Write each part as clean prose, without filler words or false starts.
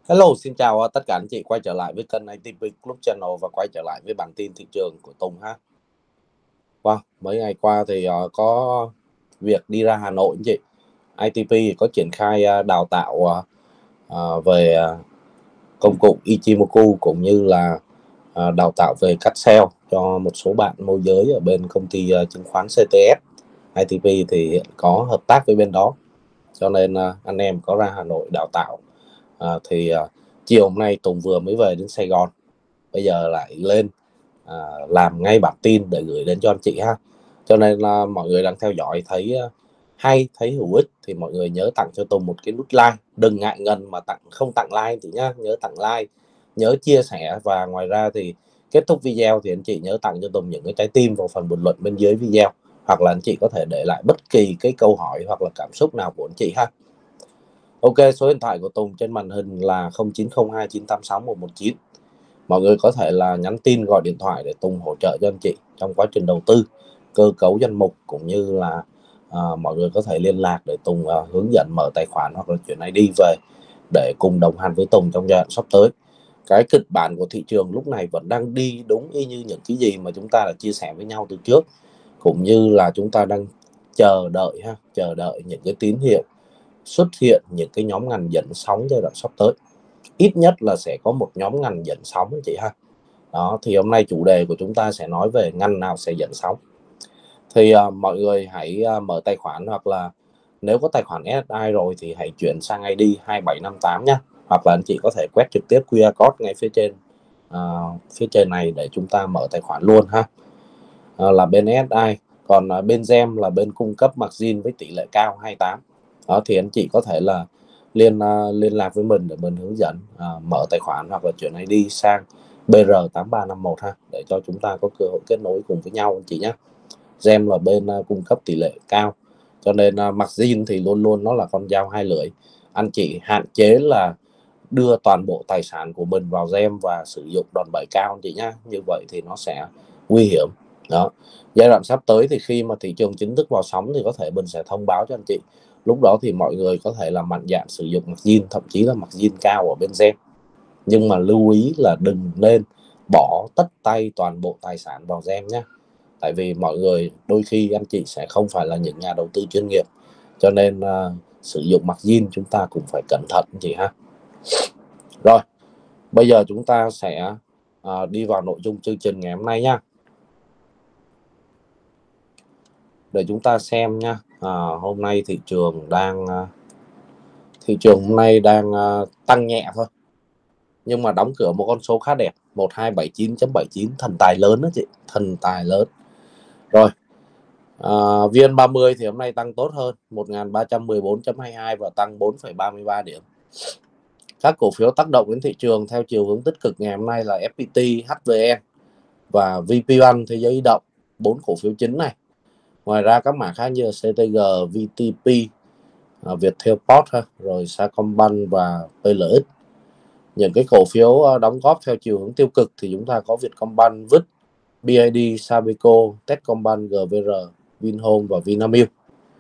Hello, xin chào tất cả anh chị quay trở lại với kênh ITP Club Channel và quay trở lại với bản tin thị trường của Tùng ha. Wow, mấy ngày qua thì có việc đi ra Hà Nội anh chị. ITP có triển khai đào tạo về công cụ Ichimoku cũng như là đào tạo về cắt sale cho một số bạn môi giới ở bên công ty chứng khoán CTS. ITP thì hiện có hợp tác với bên đó, cho nên anh em có ra Hà Nội đào tạo. Chiều hôm nay Tùng vừa mới về đến Sài Gòn, bây giờ lại lên làm ngay bản tin để gửi đến cho anh chị ha. Cho nên là mọi người đang theo dõi thấy hay, thấy hữu ích thì mọi người nhớ tặng cho Tùng một cái nút like, đừng ngại ngần mà không tặng like anh chị nhá, nhớ tặng like, nhớ chia sẻ. Và ngoài ra thì kết thúc video thì anh chị nhớ tặng cho Tùng những cái trái tim vào phần bình luận bên dưới video, hoặc là anh chị có thể để lại bất kỳ cái câu hỏi hoặc là cảm xúc nào của anh chị ha. Ok, số điện thoại của Tùng trên màn hình là 0902986119. Mọi người có thể là nhắn tin, gọi điện thoại để Tùng hỗ trợ cho anh chị trong quá trình đầu tư, cơ cấu danh mục, cũng như là mọi người có thể liên lạc để Tùng hướng dẫn mở tài khoản hoặc là chuyển ID về để cùng đồng hành với Tùng trong giai đoạn sắp tới. Cái kịch bản của thị trường lúc này vẫn đang đi đúng y như những cái gì mà chúng ta đã chia sẻ với nhau từ trước, cũng như là chúng ta đang chờ đợi những cái tín hiệu xuất hiện những cái nhóm ngành dẫn sóng giai đoạn sắp tới. Ít nhất là sẽ có một nhóm ngành dẫn sóng anh chị ha. Đó, thì hôm nay chủ đề của chúng ta sẽ nói về ngành nào sẽ dẫn sóng. Thì mọi người hãy mở tài khoản, hoặc là nếu có tài khoản SSI rồi thì hãy chuyển sang ID 2758 nhé. Hoặc là anh chị có thể quét trực tiếp QR code ngay phía trên này để chúng ta mở tài khoản luôn ha. Là bên SSI. Còn bên GEM là bên cung cấp margin với tỷ lệ cao 28. Đó, thì anh chị có thể là liên lạc với mình để mình hướng dẫn mở tài khoản hoặc là chuyển ID sang BR8351 ha, để cho chúng ta có cơ hội kết nối cùng với nhau anh chị nhé. GEM là bên cung cấp tỷ lệ cao, cho nên margin thì luôn luôn nó là con dao hai lưỡi. Anh chị hạn chế là đưa toàn bộ tài sản của mình vào GEM và sử dụng đòn bẩy cao anh chị nhé, như vậy thì nó sẽ nguy hiểm. Đó, giai đoạn sắp tới thì khi mà thị trường chính thức vào sóng thì có thể mình sẽ thông báo cho anh chị. Lúc đó thì mọi người có thể là mạnh dạn sử dụng margin, thậm chí là margin cao ở bên GEM. Nhưng mà lưu ý là đừng nên bỏ tất tay toàn bộ tài sản vào GEM nhé. Tại vì mọi người đôi khi anh chị sẽ không phải là những nhà đầu tư chuyên nghiệp, cho nên sử dụng margin chúng ta cũng phải cẩn thận anh chị ha. Rồi, bây giờ chúng ta sẽ đi vào nội dung chương trình ngày hôm nay nha. Để chúng ta xem nha. Hôm nay thị trường hôm nay đang tăng nhẹ thôi, nhưng mà đóng cửa một con số khá đẹp, 1279.79, thần tài lớn đó chị, thần tài lớn. Rồi, VN30 thì hôm nay tăng tốt hơn, 1314.22 và tăng 4,33 điểm. Các cổ phiếu tác động đến thị trường theo chiều hướng tích cực ngày hôm nay là FPT, HVN và VPBank Thế giới di động, 4 cổ phiếu chính này. Ngoài ra các mã khác như CTG, VTP, Viettel Post, rồi Sacombank và PLX. Những cái cổ phiếu đóng góp theo chiều hướng tiêu cực thì chúng ta có Vietcombank, VIX, BID, Sabeco, Techcombank, GVR, Vinhome và Vinamilk.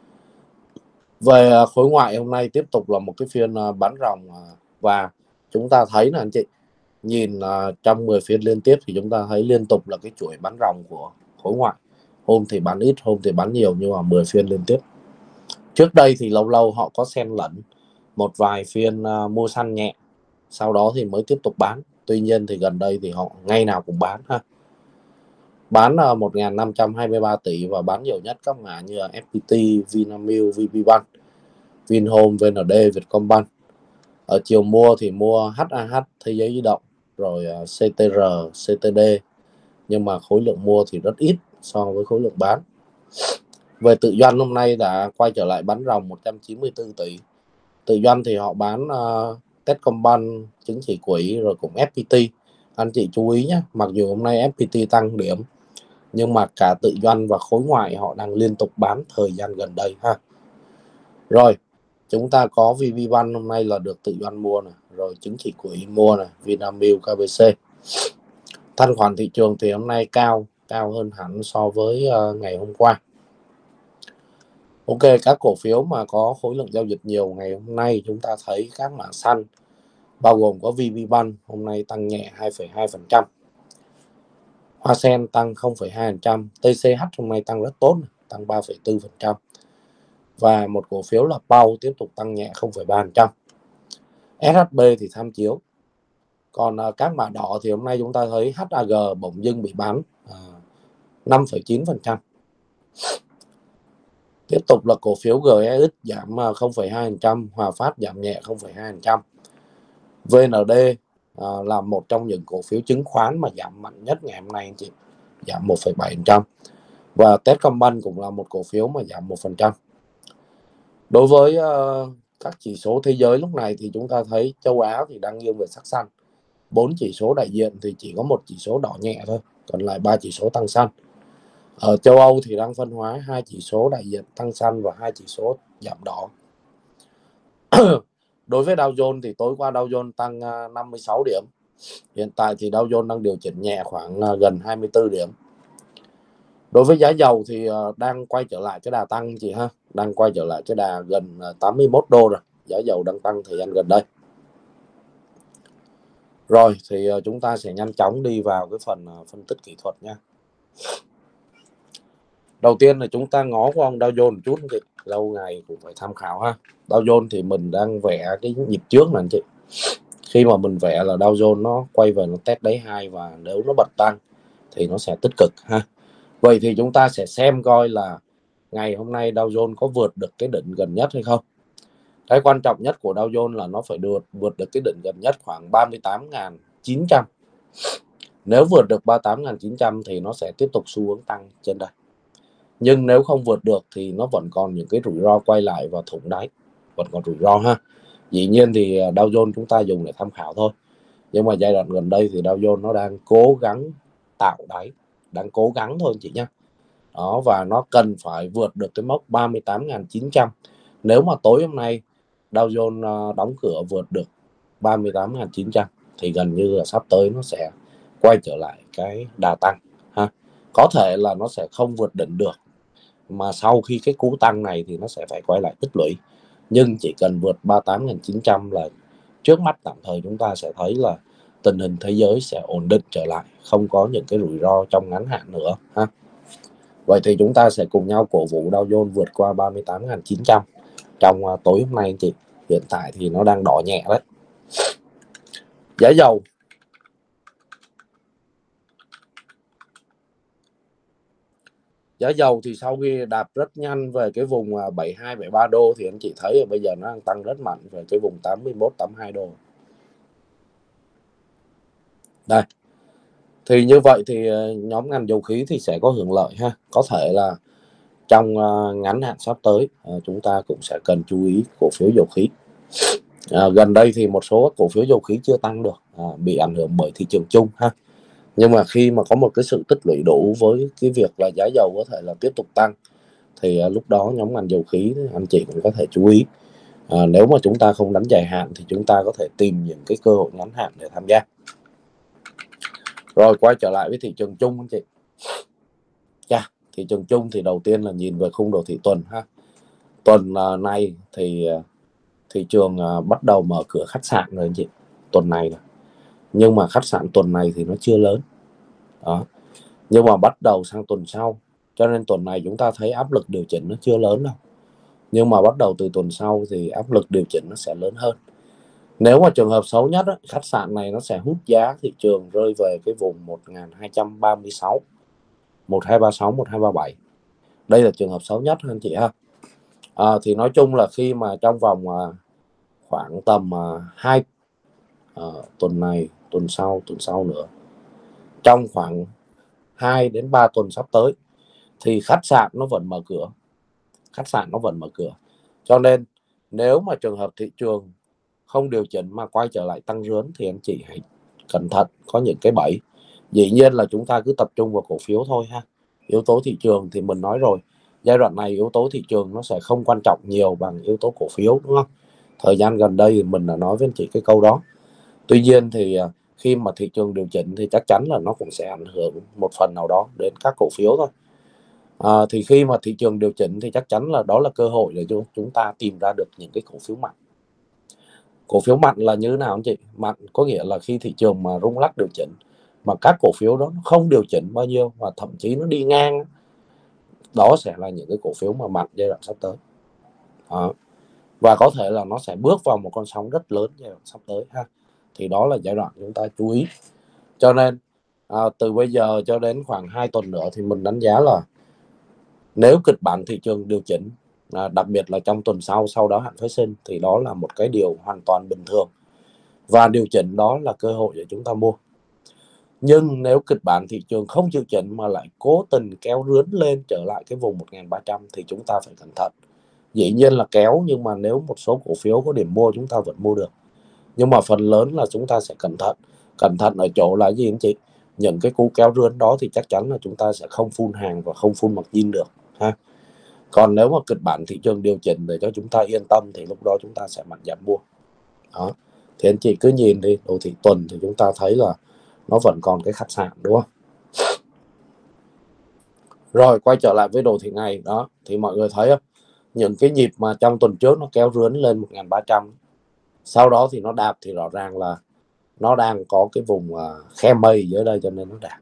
Về khối ngoại hôm nay tiếp tục là một cái phiên bán ròng, và chúng ta thấy là anh chị nhìn trong 10 phiên liên tiếp thì chúng ta thấy liên tục là cái chuỗi bán ròng của khối ngoại. Hôm thì bán ít, hôm thì bán nhiều, nhưng mà 10 phiên liên tiếp. Trước đây thì lâu lâu họ có xen lẫn một vài phiên mua săn nhẹ, sau đó thì mới tiếp tục bán. Tuy nhiên thì gần đây thì họ ngày nào cũng bán ha. Bán 1.523 tỷ và bán nhiều nhất các mã như FPT, Vinamilk, VPBank, Vinhome, VND, Vietcombank. Ở chiều mua thì mua HAH, Thế giới di động, rồi CTR, CTD, nhưng mà khối lượng mua thì rất ít so với khối lượng bán. Về tự doanh hôm nay đã quay trở lại bán ròng 194 tỷ. Tự doanh thì họ bán Techcombank, chứng chỉ quỹ, rồi cũng FPT. Anh chị chú ý nhé, mặc dù hôm nay FPT tăng điểm, nhưng mà cả tự doanh và khối ngoại họ đang liên tục bán thời gian gần đây ha. Rồi, chúng ta có VPBank hôm nay là được tự doanh mua này, rồi chứng chỉ quỹ mua này, Vinamilk, KBC. Thanh khoản thị trường thì hôm nay cao hơn hẳn so với ngày hôm qua. Ok, các cổ phiếu mà có khối lượng giao dịch nhiều ngày hôm nay chúng ta thấy các mã xanh bao gồm có VPBank hôm nay tăng nhẹ 2,2%, Hoa Sen tăng 0,2%, TCH hôm nay tăng rất tốt, tăng 3,4%, và một cổ phiếu là Pau tiếp tục tăng nhẹ 0,3%. SHB thì tham chiếu. Còn các mã đỏ thì hôm nay chúng ta thấy HAG bỗng dưng bị bán 5,9%. Tiếp tục là cổ phiếu GEX giảm 0,2%, Hòa Phát giảm nhẹ 0,2%. VND là một trong những cổ phiếu chứng khoán mà giảm mạnh nhất ngày hôm nay anh chị, giảm 1,7%. Và Techcombank cũng là một cổ phiếu mà giảm 1%. Đối với các chỉ số thế giới lúc này thì chúng ta thấy châu Á thì đang nghiêng về sắc xanh. 4 chỉ số đại diện thì chỉ có một chỉ số đỏ nhẹ thôi, còn lại 3 chỉ số tăng xanh. Ở châu Âu thì đang phân hóa 2 chỉ số đại diện tăng xanh và 2 chỉ số giảm đỏ. Đối với Dow Jones thì tối qua Dow Jones tăng 56 điểm. Hiện tại thì Dow Jones đang điều chỉnh nhẹ khoảng gần 24 điểm. Đối với giá dầu thì đang quay trở lại cái đà tăng chị ha, đang quay trở lại cái đà gần 81 đô rồi. Giá dầu đang tăng thời gian gần đây. Rồi thì chúng ta sẽ nhanh chóng đi vào cái phần phân tích kỹ thuật nha. Đầu tiên là chúng ta ngó qua ông Dow Jones một chút chị, lâu ngày cũng phải tham khảo ha. Dow Jones thì mình đang vẽ cái nhịp trước này anh chị. Khi mà mình vẽ là Dow Jones nó quay về nó test đáy 2 và nếu nó bật tăng thì nó sẽ tích cực ha. Vậy thì chúng ta sẽ xem coi là ngày hôm nay Dow Jones có vượt được cái đỉnh gần nhất hay không. Cái quan trọng nhất của Dow Jones là nó phải vượt được cái đỉnh gần nhất khoảng 38.900. Nếu vượt được 38.900 thì nó sẽ tiếp tục xu hướng tăng trên đây. Nhưng nếu không vượt được thì nó vẫn còn những cái rủi ro quay lại và thủng đáy, vẫn còn rủi ro ha. Dĩ nhiên thì Dow Jones chúng ta dùng để tham khảo thôi. Nhưng mà giai đoạn gần đây thì Dow Jones nó đang cố gắng tạo đáy, đang cố gắng thôi anh chị nhé. Đó, và nó cần phải vượt được cái mốc 38.900. Nếu mà tối hôm nay Dow Jones đóng cửa vượt được 38.900 thì gần như là sắp tới nó sẽ quay trở lại cái đà tăng ha. Có thể là nó sẽ không vượt đỉnh được, mà sau khi cái cú tăng này thì nó sẽ phải quay lại tích lũy. Nhưng chỉ cần vượt 38.900 là trước mắt tạm thời chúng ta sẽ thấy là tình hình thế giới sẽ ổn định trở lại, không có những cái rủi ro trong ngắn hạn nữa ha. Vậy thì chúng ta sẽ cùng nhau cổ vũ Dow Jones vượt qua 38.900 trong tối hôm nay anh chị. Hiện tại thì nó đang đỏ nhẹ đấy. Giá dầu. Giá dầu thì sau khi đạp rất nhanh về cái vùng 72, 73 đô thì anh chị thấy bây giờ nó đang tăng rất mạnh về cái vùng 81, 82 đô. Đây. Thì như vậy thì nhóm ngành dầu khí thì sẽ có hưởng lợi ha. Có thể là trong ngắn hạn sắp tới chúng ta cũng sẽ cần chú ý cổ phiếu dầu khí. Gần đây thì một số cổ phiếu dầu khí chưa tăng được, bị ảnh hưởng bởi thị trường chung ha. Nhưng mà khi mà có một cái sự tích lũy đủ với cái việc là giá dầu có thể là tiếp tục tăng thì lúc đó nhóm ngành dầu khí anh chị cũng có thể chú ý. Nếu mà chúng ta không đánh dài hạn thì chúng ta có thể tìm những cái cơ hội ngắn hạn để tham gia. Rồi quay trở lại với thị trường chung anh chị. Thị trường chung thì đầu tiên là nhìn về khung đồ thị tuần ha. Tuần này thì thị trường bắt đầu mở cửa khách sạn rồi anh chị, tuần này nè. Nhưng mà khách sạn tuần này thì nó chưa lớn đó, nhưng mà bắt đầu sang tuần sau, cho nên tuần này chúng ta thấy áp lực điều chỉnh nó chưa lớn đâu, nhưng mà bắt đầu từ tuần sau thì áp lực điều chỉnh nó sẽ lớn hơn. Nếu mà trường hợp xấu nhất khách sạn này nó sẽ hút giá thị trường rơi về cái vùng 1236, 1236, 1237. Đây là trường hợp xấu nhất anh chị ha. Thì nói chung là khi mà trong vòng khoảng tầm 2 tuần này, tuần sau nữa, trong khoảng 2 đến 3 tuần sắp tới thì khách sạn nó vẫn mở cửa. Cho nên nếu mà trường hợp thị trường không điều chỉnh mà quay trở lại tăng rướn thì anh chị hãy cẩn thận, có những cái bẫy. Dĩ nhiên là chúng ta cứ tập trung vào cổ phiếu thôi ha. Yếu tố thị trường thì mình nói rồi, giai đoạn này yếu tố thị trường nó sẽ không quan trọng nhiều bằng yếu tố cổ phiếu, đúng không? Thời gian gần đây thì mình đã nói với anh chị cái câu đó. Tuy nhiên thì khi mà thị trường điều chỉnh thì chắc chắn là nó cũng sẽ ảnh hưởng một phần nào đó đến các cổ phiếu thôi. Thì khi mà thị trường điều chỉnh thì chắc chắn là đó là cơ hội để chúng ta tìm ra được những cái cổ phiếu mạnh. Cổ phiếu mạnh là như thế nào anh chị? Mạnh có nghĩa là khi thị trường mà rung lắc điều chỉnh mà các cổ phiếu đó không điều chỉnh bao nhiêu và thậm chí nó đi ngang, đó sẽ là những cái cổ phiếu mà mạnh giai đoạn sắp tới. Đó. Và có thể là nó sẽ bước vào một con sóng rất lớn giai đoạn sắp tới ha. Thì đó là giai đoạn chúng ta chú ý. Cho nên từ bây giờ cho đến khoảng 2 tuần nữa thì mình đánh giá là nếu kịch bản thị trường điều chỉnh, đặc biệt là trong tuần sau đó hạn phái sinh, thì đó là một cái điều hoàn toàn bình thường. Và điều chỉnh đó là cơ hội để chúng ta mua. Nhưng nếu kịch bản thị trường không chịu chỉnh mà lại cố tình kéo rướn lên trở lại cái vùng 1.300 thì chúng ta phải cẩn thận. Dĩ nhiên là kéo, nhưng mà nếu một số cổ phiếu có điểm mua chúng ta vẫn mua được. Nhưng mà phần lớn là chúng ta sẽ cẩn thận. Cẩn thận ở chỗ là gì anh chị? Những cái cú kéo rướn đó thì chắc chắn là chúng ta sẽ không full hàng và không full margin được ha. Còn nếu mà kịch bản thị trường điều chỉnh để cho chúng ta yên tâm thì lúc đó chúng ta sẽ mạnh dạn mua. Đó. Thì anh chị cứ nhìn đi, đồ thị tuần thì chúng ta thấy là nó vẫn còn cái khách sạn, đúng không? Rồi quay trở lại với đồ thị ngày đó, thì mọi người thấy không? Những cái nhịp mà trong tuần trước nó kéo rướn lên 1.300, sau đó thì nó đạp, thì rõ ràng là nó đang có cái vùng khe mây dưới đây cho nên nó đạp.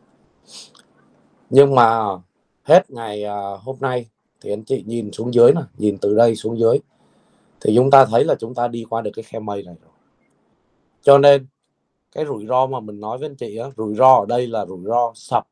Nhưng mà hết ngày hôm nay thì anh chị nhìn xuống dưới này, nhìn từ đây xuống dưới thì chúng ta thấy là chúng ta đi qua được cái khe mây này rồi. Cho nên cái rủi ro mà mình nói với anh chị á, rủi ro ở đây là rủi ro sập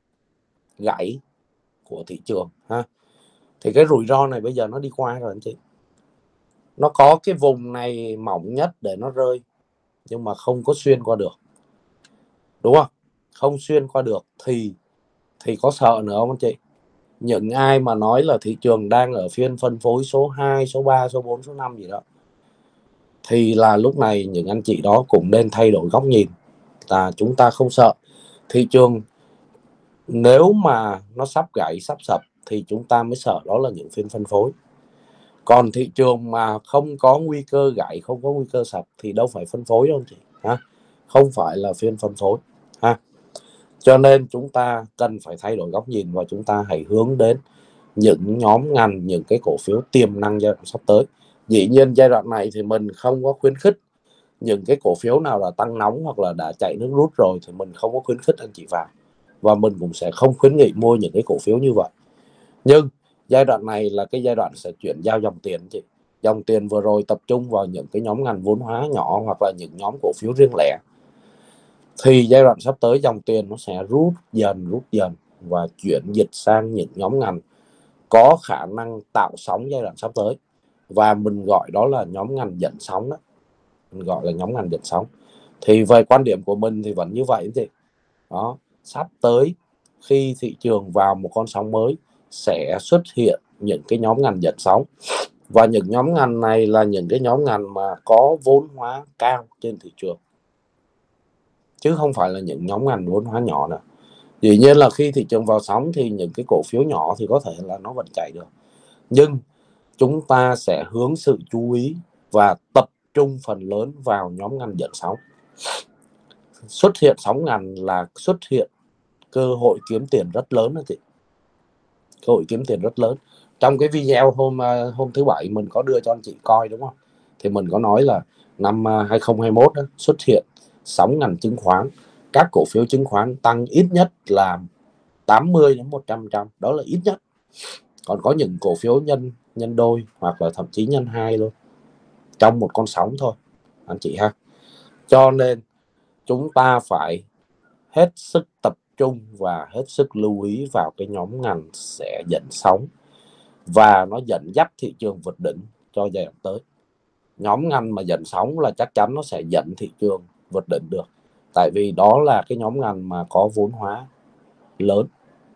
gãy của thị trường ha. Thì cái rủi ro này bây giờ nó đi qua rồi anh chị. Nó có cái vùng này mỏng nhất để nó rơi, nhưng mà không có xuyên qua được, đúng không? Không xuyên qua được thì có sợ nữa không anh chị? Những ai mà nói là thị trường đang ở phiên phân phối số 2, số 3, số 4, số 5 gì đó, thì là lúc này những anh chị đó cũng nên thay đổi góc nhìn. Là chúng ta không sợ thị trường, nếu mà nó sắp gãy, sắp sập thì chúng ta mới sợ đó là những phiên phân phối. Còn thị trường mà không có nguy cơ gãy, không có nguy cơ sập thì đâu phải phân phối đâu chị ha, không phải là phiên phân phối ha. Cho nên chúng ta cần phải thay đổi góc nhìn và chúng ta hãy hướng đến những nhóm ngành, những cái cổ phiếu tiềm năng giai đoạn sắp tới. Dĩ nhiên giai đoạn này thì mình không có khuyến khích những cái cổ phiếu nào là tăng nóng hoặc là đã chạy nước rút rồi thì mình không có khuyến khích anh chị vào, và mình cũng sẽ không khuyến nghị mua những cái cổ phiếu như vậy. Nhưng giai đoạn này là cái giai đoạn sẽ chuyển giao dòng tiền chị. Dòng tiền vừa rồi tập trung vào những cái nhóm ngành vốn hóa nhỏ hoặc là những nhóm cổ phiếu riêng lẻ, thì giai đoạn sắp tới dòng tiền nó sẽ rút dần và chuyển dịch sang những nhóm ngành có khả năng tạo sóng giai đoạn sắp tới, và mình gọi đó là nhóm ngành dẫn sóng đó. Mình gọi là nhóm ngành dẫn sóng. Thì về quan điểm của mình thì vẫn như vậy chị. Đó, sắp tới khi thị trường vào một con sóng mới sẽ xuất hiện những cái nhóm ngành dẫn sóng, và những nhóm ngành này là những cái nhóm ngành mà có vốn hóa cao trên thị trường, chứ không phải là những nhóm ngành vốn hóa nhỏ nữa. Dĩ nhiên là khi thị trường vào sóng thì những cái cổ phiếu nhỏ thì có thể là nó vẫn chạy được, nhưng chúng ta sẽ hướng sự chú ý và tập trung phần lớn vào nhóm ngành dẫn sóng. Xuất hiện sóng ngành là xuất hiện cơ hội kiếm tiền rất lớn đó chị. Cơ hội kiếm tiền rất lớn. Trong cái video hôm thứ Bảy mình có đưa cho anh chị coi, đúng không? Thì mình có nói là năm 2021 đó, xuất hiện sóng ngành chứng khoán, các cổ phiếu chứng khoán tăng ít nhất là 80 đến 100%, đó là ít nhất. Còn có những cổ phiếu nhân đôi hoặc là thậm chí nhân 2 luôn trong một con sóng thôi anh chị ha. Cho nên chúng ta phải hết sức tập trung và hết sức lưu ý vào cái nhóm ngành sẽ dẫn sóng và nó dẫn dắt thị trường vượt đỉnh cho giai đoạn tới. Nhóm ngành mà dẫn sóng là chắc chắn nó sẽ dẫn thị trường vượt đỉnh được, tại vì đó là cái nhóm ngành mà có vốn hóa lớn.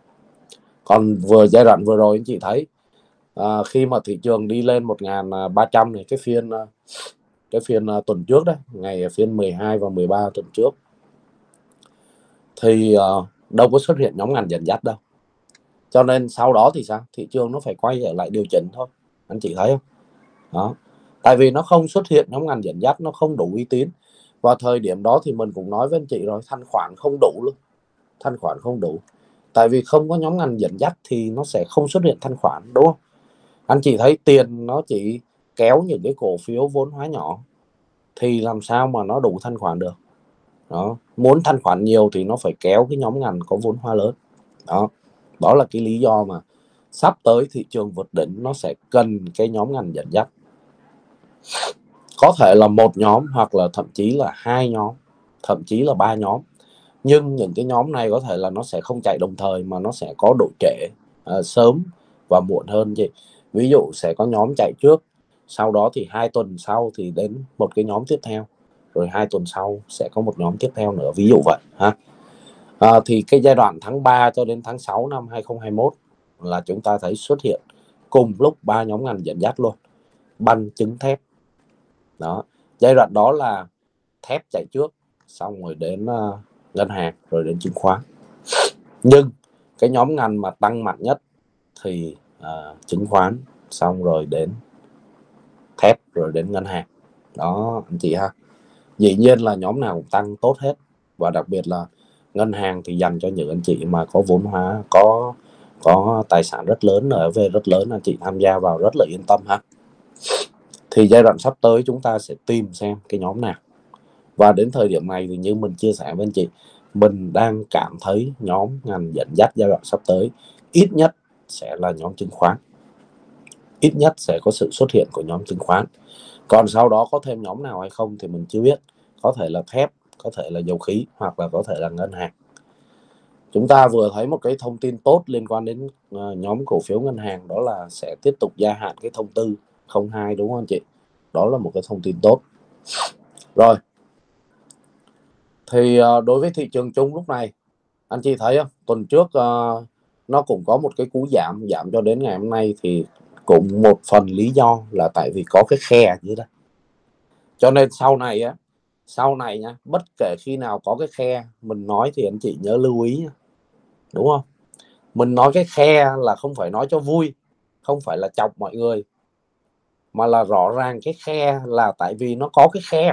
Còn giai đoạn vừa rồi anh chị thấy khi mà thị trường đi lên 1.300 này, cái phiên tuần trước đấy, ngày phiên 12 và 13 tuần trước, thì đâu có xuất hiện nhóm ngành dẫn dắt đâu. Cho nên sau đó thì sao? Thị trường nó phải quay trở lại điều chỉnh thôi. Anh chị thấy không? Đó. Tại vì nó không xuất hiện nhóm ngành dẫn dắt, nó không đủ uy tín. Vào thời điểm đó thì mình cũng nói với anh chị rồi, thanh khoản không đủ luôn. Thanh khoản không đủ. Tại vì không có nhóm ngành dẫn dắt thì nó sẽ không xuất hiện thanh khoản, đúng không? Anh chị thấy tiền nó chỉ kéo những cái cổ phiếu vốn hóa nhỏ, thì làm sao mà nó đủ thanh khoản được. Đó, muốn thanh khoản nhiều thì nó phải kéo cái nhóm ngành có vốn hóa lớn. Đó là cái lý do mà sắp tới thị trường vượt đỉnh nó sẽ cần cái nhóm ngành dẫn dắt, có thể là một nhóm hoặc là thậm chí là hai nhóm, thậm chí là ba nhóm. Nhưng những cái nhóm này có thể là nó sẽ không chạy đồng thời mà nó sẽ có độ trễ, sớm và muộn hơn chị. Ví dụ sẽ có nhóm chạy trước, sau đó thì 2 tuần sau thì đến một cái nhóm tiếp theo, rồi 2 tuần sau sẽ có một nhóm tiếp theo nữa, ví dụ vậy ha. Thì cái giai đoạn tháng 3 cho đến tháng 6 năm 2021 là chúng ta thấy xuất hiện cùng lúc ba nhóm ngành dẫn dắt luôn: banh, trứng, thép. Đó, giai đoạn đó là thép chạy trước, xong rồi đến ngân hàng, rồi đến chứng khoán. Nhưng cái nhóm ngành mà tăng mạnh nhất thì chứng khoán, xong rồi đến thép, rồi đến ngân hàng. Đó anh chị ha. Dĩ nhiên là nhóm nào cũng tăng tốt hết, và đặc biệt là ngân hàng thì dành cho những anh chị mà có vốn hóa, có tài sản rất lớn, ở về rất lớn, anh chị tham gia vào rất là yên tâm ha. Thì giai đoạn sắp tới chúng ta sẽ tìm xem cái nhóm nào. Và đến thời điểm này thì như mình chia sẻ với anh chị, mình đang cảm thấy nhóm ngành dẫn dắt giai đoạn sắp tới ít nhất sẽ là nhóm chứng khoán, ít nhất sẽ có sự xuất hiện của nhóm chứng khoán. Còn sau đó có thêm nhóm nào hay không thì mình chưa biết. Có thể là thép, có thể là dầu khí, hoặc là có thể là ngân hàng. Chúng ta vừa thấy một cái thông tin tốt liên quan đến nhóm cổ phiếu ngân hàng, đó là sẽ tiếp tục gia hạn cái thông tư 02, đúng không anh chị? Đó là một cái thông tin tốt. Rồi, thì đối với thị trường chung lúc này, anh chị thấy không, tuần trước nó cũng có một cái cú giảm cho đến ngày hôm nay, thì cũng một phần lý do là tại vì có cái khe như đó. Cho nên sau này nhá, bất kể khi nào có cái khe mình nói thì anh chị nhớ lưu ý nha, đúng không? Mình nói cái khe là không phải nói cho vui, không phải là chọc mọi người, mà là rõ ràng cái khe là tại vì nó có cái khe.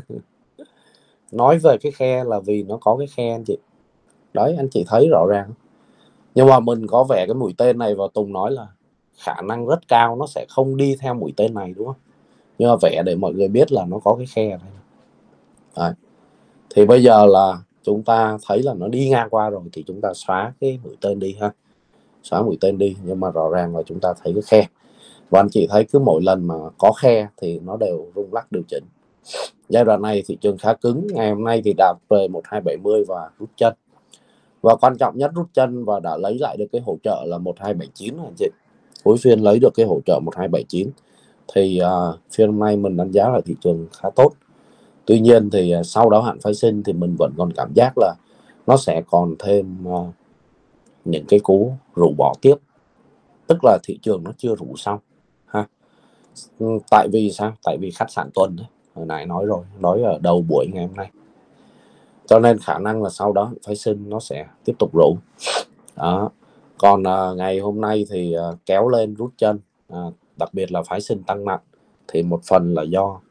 Nói về cái khe là vì nó có cái khe anh chị. Đấy, anh chị thấy rõ ràng. Nhưng mà mình có vẽ cái mũi tên này, và Tùng nói là khả năng rất cao nó sẽ không đi theo mũi tên này, đúng không? Nhưng mà vẽ để mọi người biết là nó có cái khe này. Đấy. Thì bây giờ là chúng ta thấy là nó đi ngang qua rồi thì chúng ta xóa cái mũi tên đi ha. Xóa mũi tên đi, nhưng mà rõ ràng là chúng ta thấy cái khe. Và anh chị thấy cứ mỗi lần mà có khe thì nó đều rung lắc điều chỉnh. Giai đoạn này thị trường khá cứng, ngày hôm nay thì đạt về 1270 và rút chân. Và quan trọng nhất, rút chân và đã lấy lại được cái hỗ trợ là 1279 anh chị. Cuối phiên lấy được cái hỗ trợ 1279 thì phiên hôm nay mình đánh giá là thị trường khá tốt. Tuy nhiên thì sau đáo hạn phái sinh thì mình vẫn còn cảm giác là nó sẽ còn thêm những cái cú rũ bỏ tiếp, tức là thị trường nó chưa rũ xong ha. Tại vì sao? Tại vì khách sạn tuần đấy, hồi nãy nói rồi, nói ở đầu buổi ngày hôm nay, cho nên khả năng là sau đó phái sinh nó sẽ tiếp tục rũ. Đó. Còn ngày hôm nay thì kéo lên rút chân, đặc biệt là phái sinh tăng mạnh, thì một phần là do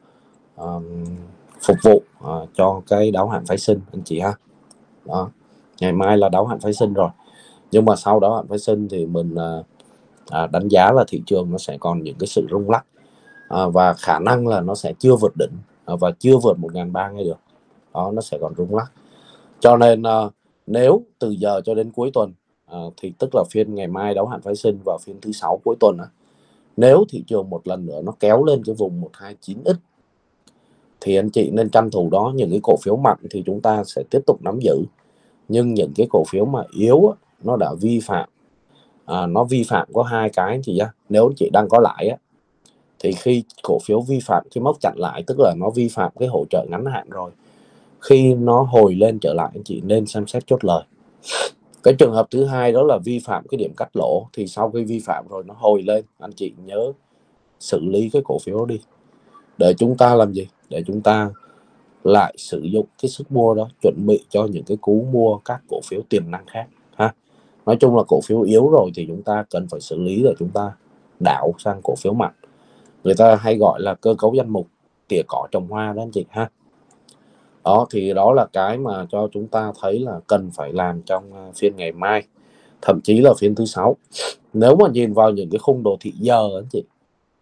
phục vụ cho cái đáo hạn phái sinh anh chị ha. Đó. Ngày mai là đáo hạn phái sinh rồi, nhưng mà sau đáo hạn phái sinh thì mình đánh giá là thị trường nó sẽ còn những cái sự rung lắc, và khả năng là nó sẽ chưa vượt đỉnh và chưa vượt 1.300 ngay được. Đó, nó sẽ còn rung lắc. Cho nên nếu từ giờ cho đến cuối tuần, thì tức là phiên ngày mai đáo hạn phái sinh và phiên thứ 6 cuối tuần, nếu thị trường một lần nữa nó kéo lên cái vùng 129x thì anh chị nên tranh thủ đó. Những cái cổ phiếu mạnh thì chúng ta sẽ tiếp tục nắm giữ, nhưng những cái cổ phiếu mà yếu nó đã vi phạm, nó vi phạm có hai cái anh chị nhá. Nếu anh chị đang có lãi thì khi cổ phiếu vi phạm cái mốc chặn lại, tức là nó vi phạm cái hỗ trợ ngắn hạn rồi, khi nó hồi lên trở lại anh chị nên xem xét chốt lời. Cái trường hợp thứ hai đó là vi phạm cái điểm cắt lỗ, thì sau khi vi phạm rồi nó hồi lên, anh chị nhớ xử lý cái cổ phiếu đó đi, để chúng ta làm gì? Để chúng ta lại sử dụng cái sức mua đó chuẩn bị cho những cái cú mua các cổ phiếu tiềm năng khác ha. Nói chung là cổ phiếu yếu rồi thì chúng ta cần phải xử lý để chúng ta đảo sang cổ phiếu mạnh. Người ta hay gọi là cơ cấu danh mục, tỉa cỏ trồng hoa đó anh chị ha. Đó, thì đó là cái mà cho chúng ta thấy là cần phải làm trong phiên ngày mai, thậm chí là phiên thứ 6. Nếu mà nhìn vào những cái khung đồ thị giờ anh chị,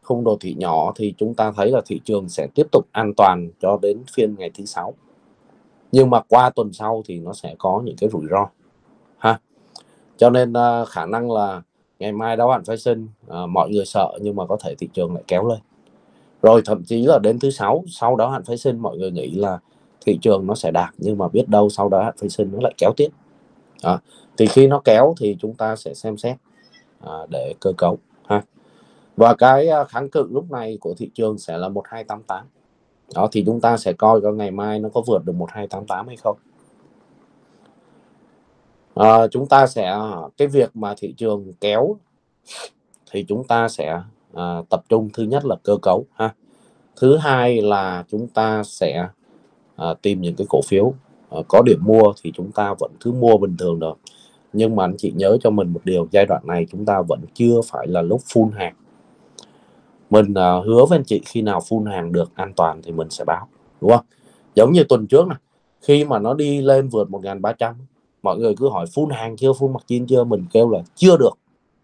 khung đồ thị nhỏ thì chúng ta thấy là thị trường sẽ tiếp tục an toàn cho đến phiên ngày thứ 6. Nhưng mà qua tuần sau thì nó sẽ có những cái rủi ro ha. Cho nên khả năng là ngày mai đáo hạn phái sinh mọi người sợ, nhưng mà có thể thị trường lại kéo lên. Rồi thậm chí là đến thứ 6 sau đáo hạn phái sinh, mọi người nghĩ là thị trường nó sẽ đạt, nhưng mà biết đâu sau đáo hạn phái sinh nó lại kéo tiếp. Thì khi nó kéo thì chúng ta sẽ xem xét để cơ cấu ha. Và cái kháng cự lúc này của thị trường sẽ là 1288. Đó thì chúng ta sẽ coi có ngày mai nó có vượt được 1288 hay không. Chúng ta sẽ cái việc mà thị trường kéo thì chúng ta sẽ tập trung thứ nhất là cơ cấu ha. Thứ hai là chúng ta sẽ tìm những cái cổ phiếu có điểm mua thì chúng ta vẫn cứ mua bình thường được. Nhưng mà anh chị nhớ cho mình một điều, giai đoạn này chúng ta vẫn chưa phải là lúc full hàng. Mình hứa với anh chị khi nào full hàng được an toàn thì mình sẽ báo, đúng không? Giống như tuần trước này, khi mà nó đi lên vượt 1300, mọi người cứ hỏi full hàng chưa, full margin chưa, mình kêu là chưa được,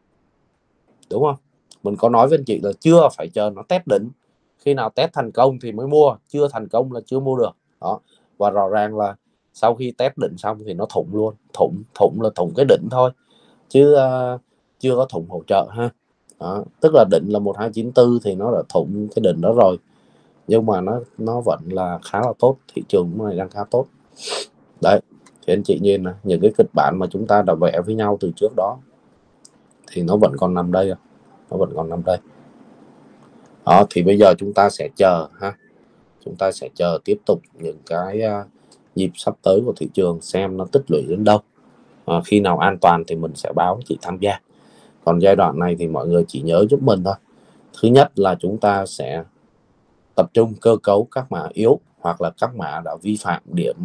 đúng không? Mình có nói với anh chị là chưa, phải chờ nó test đỉnh, khi nào test thành công thì mới mua, chưa thành công là chưa mua được. Đó, và rõ ràng là sau khi test đỉnh xong thì nó thủng luôn. Thủng là thủng cái đỉnh thôi, chứ chưa có thủng hỗ trợ ha. Đó, tức là đỉnh là 1294 thì nó đã thủng cái đỉnh đó rồi, nhưng mà nó vẫn là khá là tốt, thị trường này đang khá tốt. Đấy, thì anh chị nhìn này, những cái kịch bản mà chúng ta đã vẽ với nhau từ trước đó thì nó vẫn còn nằm đây, nó vẫn còn nằm đây. Đó, thì bây giờ chúng ta sẽ chờ ha, chúng ta sẽ chờ tiếp tục những cái nhịp sắp tới của thị trường xem nó tích lũy đến đâu. Khi nào an toàn thì mình sẽ báo chị tham gia. Còn giai đoạn này thì mọi người chỉ nhớ giúp mình thôi. Thứ nhất là chúng ta sẽ tập trung cơ cấu các mã yếu, hoặc là các mã đã vi phạm điểm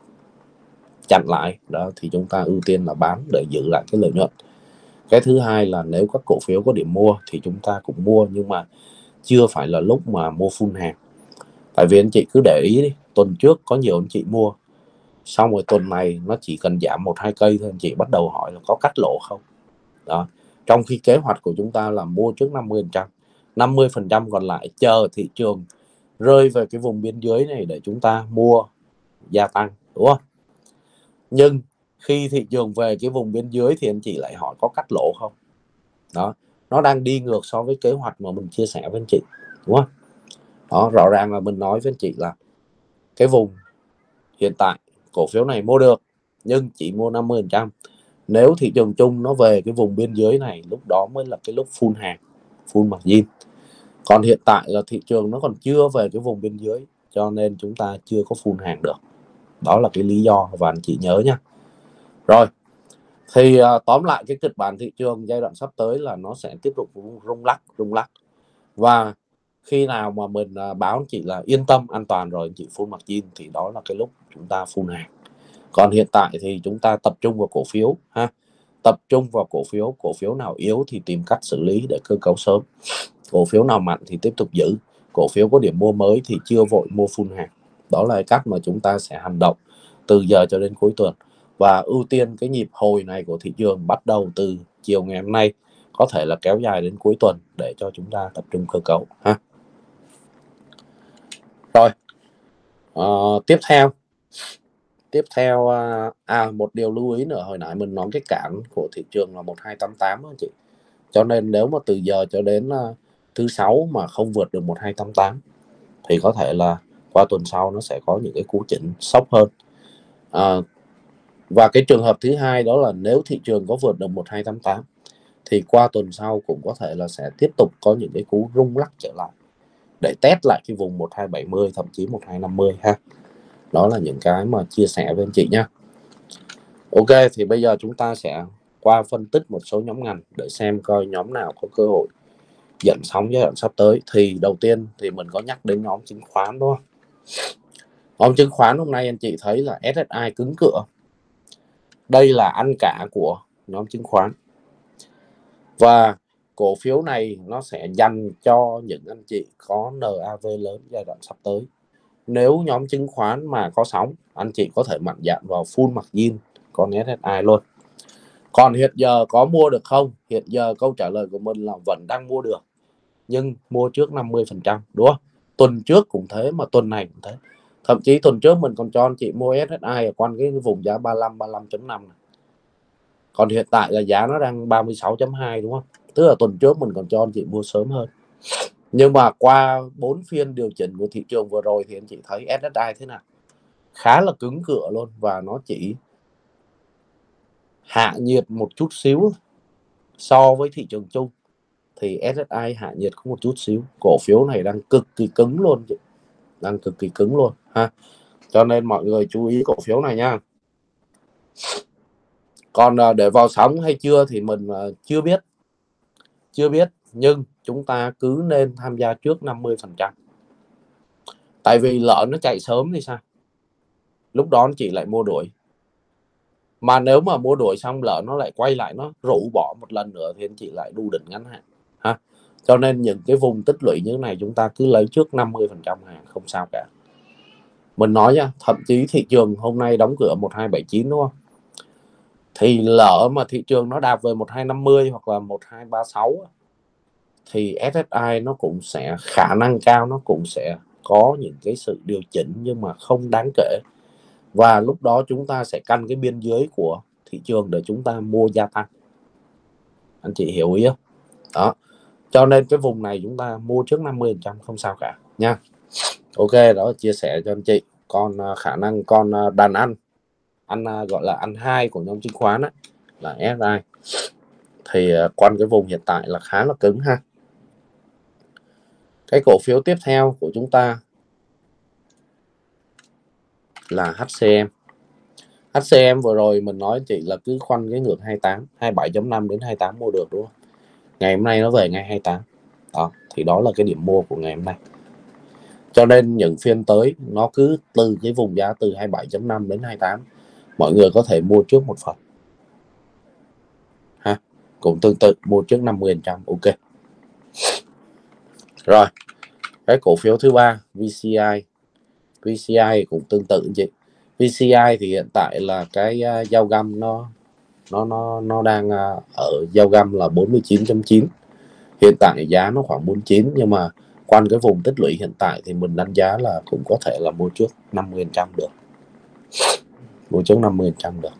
chặn lại đó thì chúng ta ưu tiên là bán để giữ lại cái lợi nhuận. Cái thứ hai là nếu các cổ phiếu có điểm mua thì chúng ta cũng mua, nhưng mà chưa phải là lúc mà mua full hàng. Tại vì anh chị cứ để ý đi, tuần trước có nhiều anh chị mua, xong rồi tuần này nó chỉ cần giảm 1-2 cây thôi, anh chị bắt đầu hỏi là có cắt lỗ không. Đó, trong khi kế hoạch của chúng ta là mua trước 50%, 50% còn lại chờ thị trường rơi về cái vùng biên dưới này để chúng ta mua gia tăng, đúng không? Nhưng khi thị trường về cái vùng biên dưới thì anh chị lại hỏi có cắt lỗ không. Đó, nó đang đi ngược so với kế hoạch mà mình chia sẻ với anh chị, đúng không? Đó, rõ ràng là mình nói với anh chị là cái vùng hiện tại cổ phiếu này mua được, nhưng chỉ mua 50%. Nếu thị trường chung nó về cái vùng biên dưới này, lúc đó mới là cái lúc full hàng, full margin. Còn hiện tại là thị trường nó còn chưa về cái vùng biên dưới, cho nên chúng ta chưa có full hàng được. Đó là cái lý do, và anh chị nhớ nhé. Rồi, thì tóm lại cái kịch bản thị trường giai đoạn sắp tới là nó sẽ tiếp tục rung lắc. Và khi nào mà mình báo anh chị là yên tâm an toàn rồi, anh chị full margin, thì đó là cái lúc chúng ta full hàng. Còn hiện tại thì chúng ta tập trung vào cổ phiếu ha, tập trung vào cổ phiếu nào yếu thì tìm cách xử lý để cơ cấu sớm, cổ phiếu nào mạnh thì tiếp tục giữ, cổ phiếu có điểm mua mới thì chưa vội mua full hàng. Đó là cách mà chúng ta sẽ hành động từ giờ cho đến cuối tuần, và ưu tiên cái nhịp hồi này của thị trường bắt đầu từ chiều ngày hôm nay, có thể là kéo dài đến cuối tuần để cho chúng ta tập trung cơ cấu ha. Rồi, tiếp theo một điều lưu ý nữa, hồi nãy mình nói cái cản của thị trường là 1288 đó chị. Cho nên nếu mà từ giờ cho đến thứ 6 mà không vượt được 1288 thì có thể là qua tuần sau nó sẽ có những cái cú chỉnh sốc hơn. Và cái trường hợp thứ hai đó là nếu thị trường có vượt được 1288 thì qua tuần sau cũng có thể là sẽ tiếp tục có những cái cú rung lắc trở lại để test lại cái vùng 1270, thậm chí 1250 ha. Đó là những cái mà chia sẻ với anh chị nha. Ok, thì bây giờ chúng ta sẽ qua phân tích một số nhóm ngành để xem coi nhóm nào có cơ hội dẫn sóng giai đoạn sắp tới. Thì đầu tiên thì mình có nhắc đến nhóm chứng khoán, đúng không? Nhóm chứng khoán hôm nay anh chị thấy là SSI cứng cựa. Đây là ăn cả của nhóm chứng khoán. Và cổ phiếu này nó sẽ dành cho những anh chị có NAV lớn giai đoạn sắp tới. Nếu nhóm chứng khoán mà có sóng, anh chị có thể mạnh dạn vào full margin con SSI luôn. Còn hiện giờ có mua được không? Hiện giờ câu trả lời của mình là vẫn đang mua được. nhưng mua trước 50%, đúng không? Tuần trước cũng thế, mà tuần này cũng thế. Thậm chí tuần trước mình còn cho anh chị mua SSI ở quanh cái vùng giá 35, 35.5 này. Còn hiện tại là giá nó đang 36.2, đúng không? Tức là tuần trước mình còn cho anh chị mua sớm hơn. Nhưng mà qua 4 phiên điều chỉnh của thị trường vừa rồi thì anh chị thấy SSI thế nào? Khá là cứng cựa luôn, và nó chỉ hạ nhiệt một chút xíu so với thị trường chung. Thì SSI hạ nhiệt có một chút xíu. Cổ phiếu này đang cực kỳ cứng luôn, đang cực kỳ cứng luôn ha. Cho nên mọi người chú ý cổ phiếu này nha. Còn để vào sóng hay chưa thì mình chưa biết, nhưng chúng ta cứ nên tham gia trước 50%. Tại vì lỡ nó chạy sớm thì sao? Lúc đó anh chị lại mua đuổi. Mà nếu mà mua đuổi xong lỡ nó lại quay lại nó rũ bỏ một lần nữa thì anh chị lại đu đỉnh ngắn hạn ha. Cho nên những cái vùng tích lũy như thế này chúng ta cứ lấy trước 50% hàng, không sao cả. Mình nói nha, thậm chí thị trường hôm nay đóng cửa 1279, đúng không? Thì lỡ mà thị trường nó đạp về 1250 hoặc là 1236 thì SSI nó cũng sẽ, khả năng cao nó cũng sẽ có những cái sự điều chỉnh nhưng mà không đáng kể. Và lúc đó chúng ta sẽ căn cái biên dưới của thị trường để chúng ta mua gia tăng. Anh chị hiểu ý không? Đó. Cho nên cái vùng này chúng ta mua trước 50% không sao cả nha. Ok, đó là chia sẻ cho anh chị. Còn khả năng con đàn anh gọi là ăn hai của nhóm chứng khoán á, là SSI, thì quanh cái vùng hiện tại là khá là cứng ha. Cái cổ phiếu tiếp theo của chúng ta là HCM. HCM vừa rồi mình nói chị là cứ khoanh cái ngưỡng 28, 27.5 đến 28 mua được, đúng không? Ngày hôm nay nó về ngay 28. Đó, thì đó là cái điểm mua của ngày hôm nay. Cho nên những phiên tới nó cứ từ cái vùng giá từ 27.5 đến 28, mọi người có thể mua trước một phần ha. Cũng tương tự mua trước 50%. Ok. Rồi, cái cổ phiếu thứ ba VCI. VCI cũng tương tự chị. VCI thì hiện tại là cái giao găm nó đang ở giao găm là 49.9. Hiện tại giá nó khoảng 49, nhưng mà quanh cái vùng tích lũy hiện tại thì mình đánh giá là cũng có thể là mua trước 50% được. Mua trước 50% được.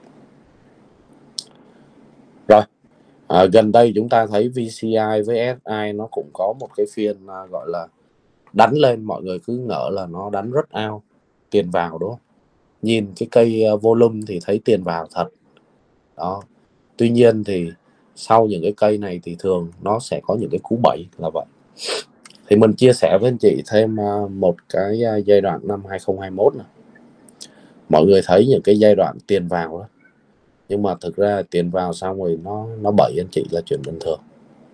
Rồi, gần đây chúng ta thấy VCI với SI nó cũng có một cái phiên gọi là đánh lên, mọi người cứ ngỡ là nó đánh rất ao tiền vào, đúng không? Nhìn cái cây volume thì thấy tiền vào thật. Đó. Tuy nhiên thì sau những cái cây này thì thường nó sẽ có những cái cú bẫy là vậy. Thì mình chia sẻ với anh chị thêm một cái giai đoạn năm 2021 này. Mọi người thấy những cái giai đoạn tiền vào đó, nhưng mà thực ra tiền vào xong rồi nó bẫy anh chị là chuyện bình thường.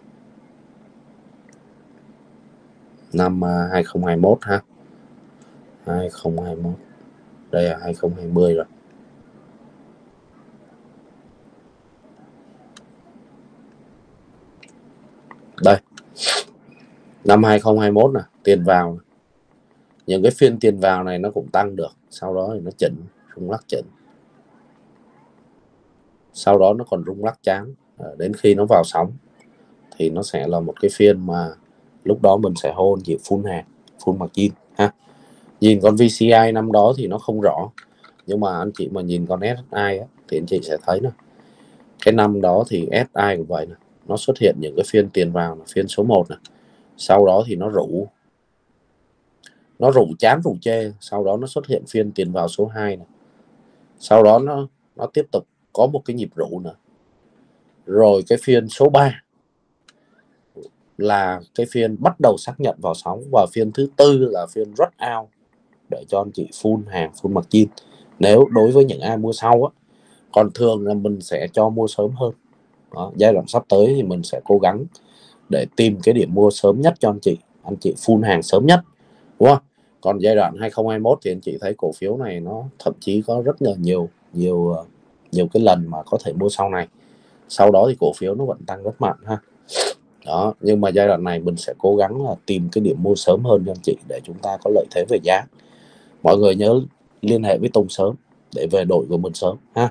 Năm 2021 ha. 2021. Đây là 2020 rồi. Đây. Năm 2021 nè, tiền vào. Những cái phiên tiền vào này nó cũng tăng được, sau đó thì nó chỉnh, rung lắc chỉnh. Sau đó nó còn rung lắc chán, đến khi nó vào sóng thì nó sẽ là một cái phiên mà lúc đó mình sẽ hôn chỉ full hàng, full margin ha. Nhìn con VCI năm đó thì nó không rõ, nhưng mà anh chị mà nhìn con SI á, thì anh chị sẽ thấy nè, cái năm đó thì SI cũng vậy nè, nó xuất hiện những cái phiên tiền vào là phiên số 1 nè, sau đó thì nó rủ chán rủ chê, sau đó nó xuất hiện phiên tiền vào số 2 này, sau đó nó tiếp tục có một cái nhịp rủ nữa, rồi cái phiên số 3 là cái phiên bắt đầu xác nhận vào sóng, và phiên thứ tư là phiên rút out để cho anh chị full hàng, full margin nếu đối với những ai mua sau á. Còn thường là mình sẽ cho mua sớm hơn. Đó, giai đoạn sắp tới thì mình sẽ cố gắng để tìm cái điểm mua sớm nhất cho anh chị full hàng sớm nhất, đúng không? Còn giai đoạn 2021 thì anh chị thấy cổ phiếu này nó thậm chí có rất là nhiều cái lần mà có thể mua sau này, sau đó thì cổ phiếu nó vẫn tăng rất mạnh ha. Đó, nhưng mà giai đoạn này mình sẽ cố gắng là tìm cái điểm mua sớm hơn cho anh chị để chúng ta có lợi thế về giá. Mọi người nhớ liên hệ với Tùng sớm để về đội của mình sớm ha.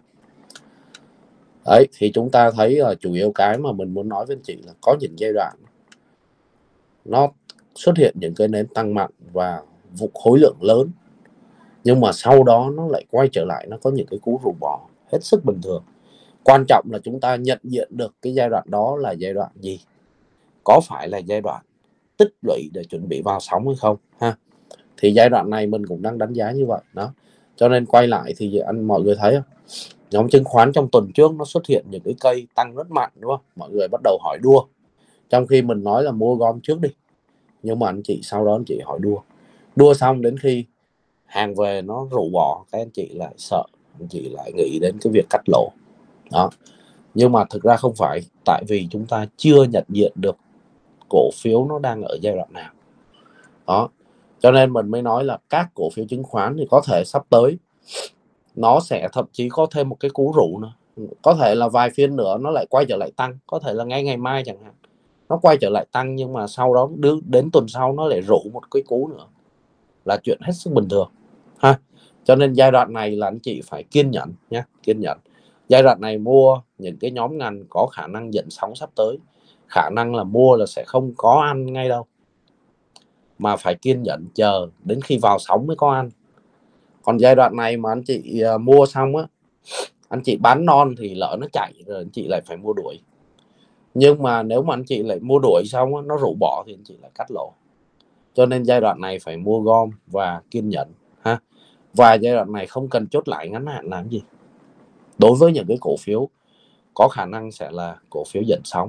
Đấy, thì chúng ta thấy chủ yếu cái mà mình muốn nói với anh chị là có những giai đoạn nó xuất hiện những cái nến tăng mạnh và khối lượng lớn, nhưng mà sau đó nó lại quay trở lại, nó có những cái cú rũ bỏ hết sức bình thường. Quan trọng là chúng ta nhận diện được cái giai đoạn đó là giai đoạn gì, có phải là giai đoạn tích lũy để chuẩn bị vào sóng hay không ha. Thì giai đoạn này mình cũng đang đánh giá như vậy đó. Cho nên quay lại thì mọi người thấy không, nhóm chứng khoán trong tuần trước nó xuất hiện những cái cây tăng rất mạnh, đúng không? Mọi người bắt đầu hỏi đua, trong khi mình nói là mua gom trước đi, nhưng mà anh chị sau đó anh chị hỏi đua xong đến khi hàng về nó rũ bỏ, các anh chị lại sợ, anh chị lại nghĩ đến cái việc cắt lỗ đó. Nhưng mà thực ra không phải, tại vì chúng ta chưa nhận diện được cổ phiếu nó đang ở giai đoạn nào đó. Cho nên mình mới nói là các cổ phiếu chứng khoán thì có thể sắp tới nó sẽ thậm chí có thêm một cái cú rũ nữa, có thể là vài phiên nữa nó lại quay trở lại tăng, có thể là ngay ngày mai chẳng hạn nó quay trở lại tăng, nhưng mà sau đó đến tuần sau nó lại rũ một cái cú nữa, là chuyện hết sức bình thường ha. Cho nên giai đoạn này là anh chị phải kiên nhẫn nhé, kiên nhẫn. Giai đoạn này mua những cái nhóm ngành có khả năng dẫn sóng sắp tới, khả năng là mua là sẽ không có ăn ngay đâu, mà phải kiên nhẫn chờ đến khi vào sóng mới có ăn. Còn giai đoạn này mà anh chị mua xong á, anh chị bán non thì lỡ nó chạy rồi anh chị lại phải mua đuổi. Nhưng mà nếu mà anh chị lại mua đuổi xong á, nó rũ bỏ thì anh chị lại cắt lỗ. Cho nên giai đoạn này phải mua gom và kiên nhẫn ha. Và giai đoạn này không cần chốt lại ngắn hạn làm gì. Đối với những cái cổ phiếu có khả năng sẽ là cổ phiếu dẫn sóng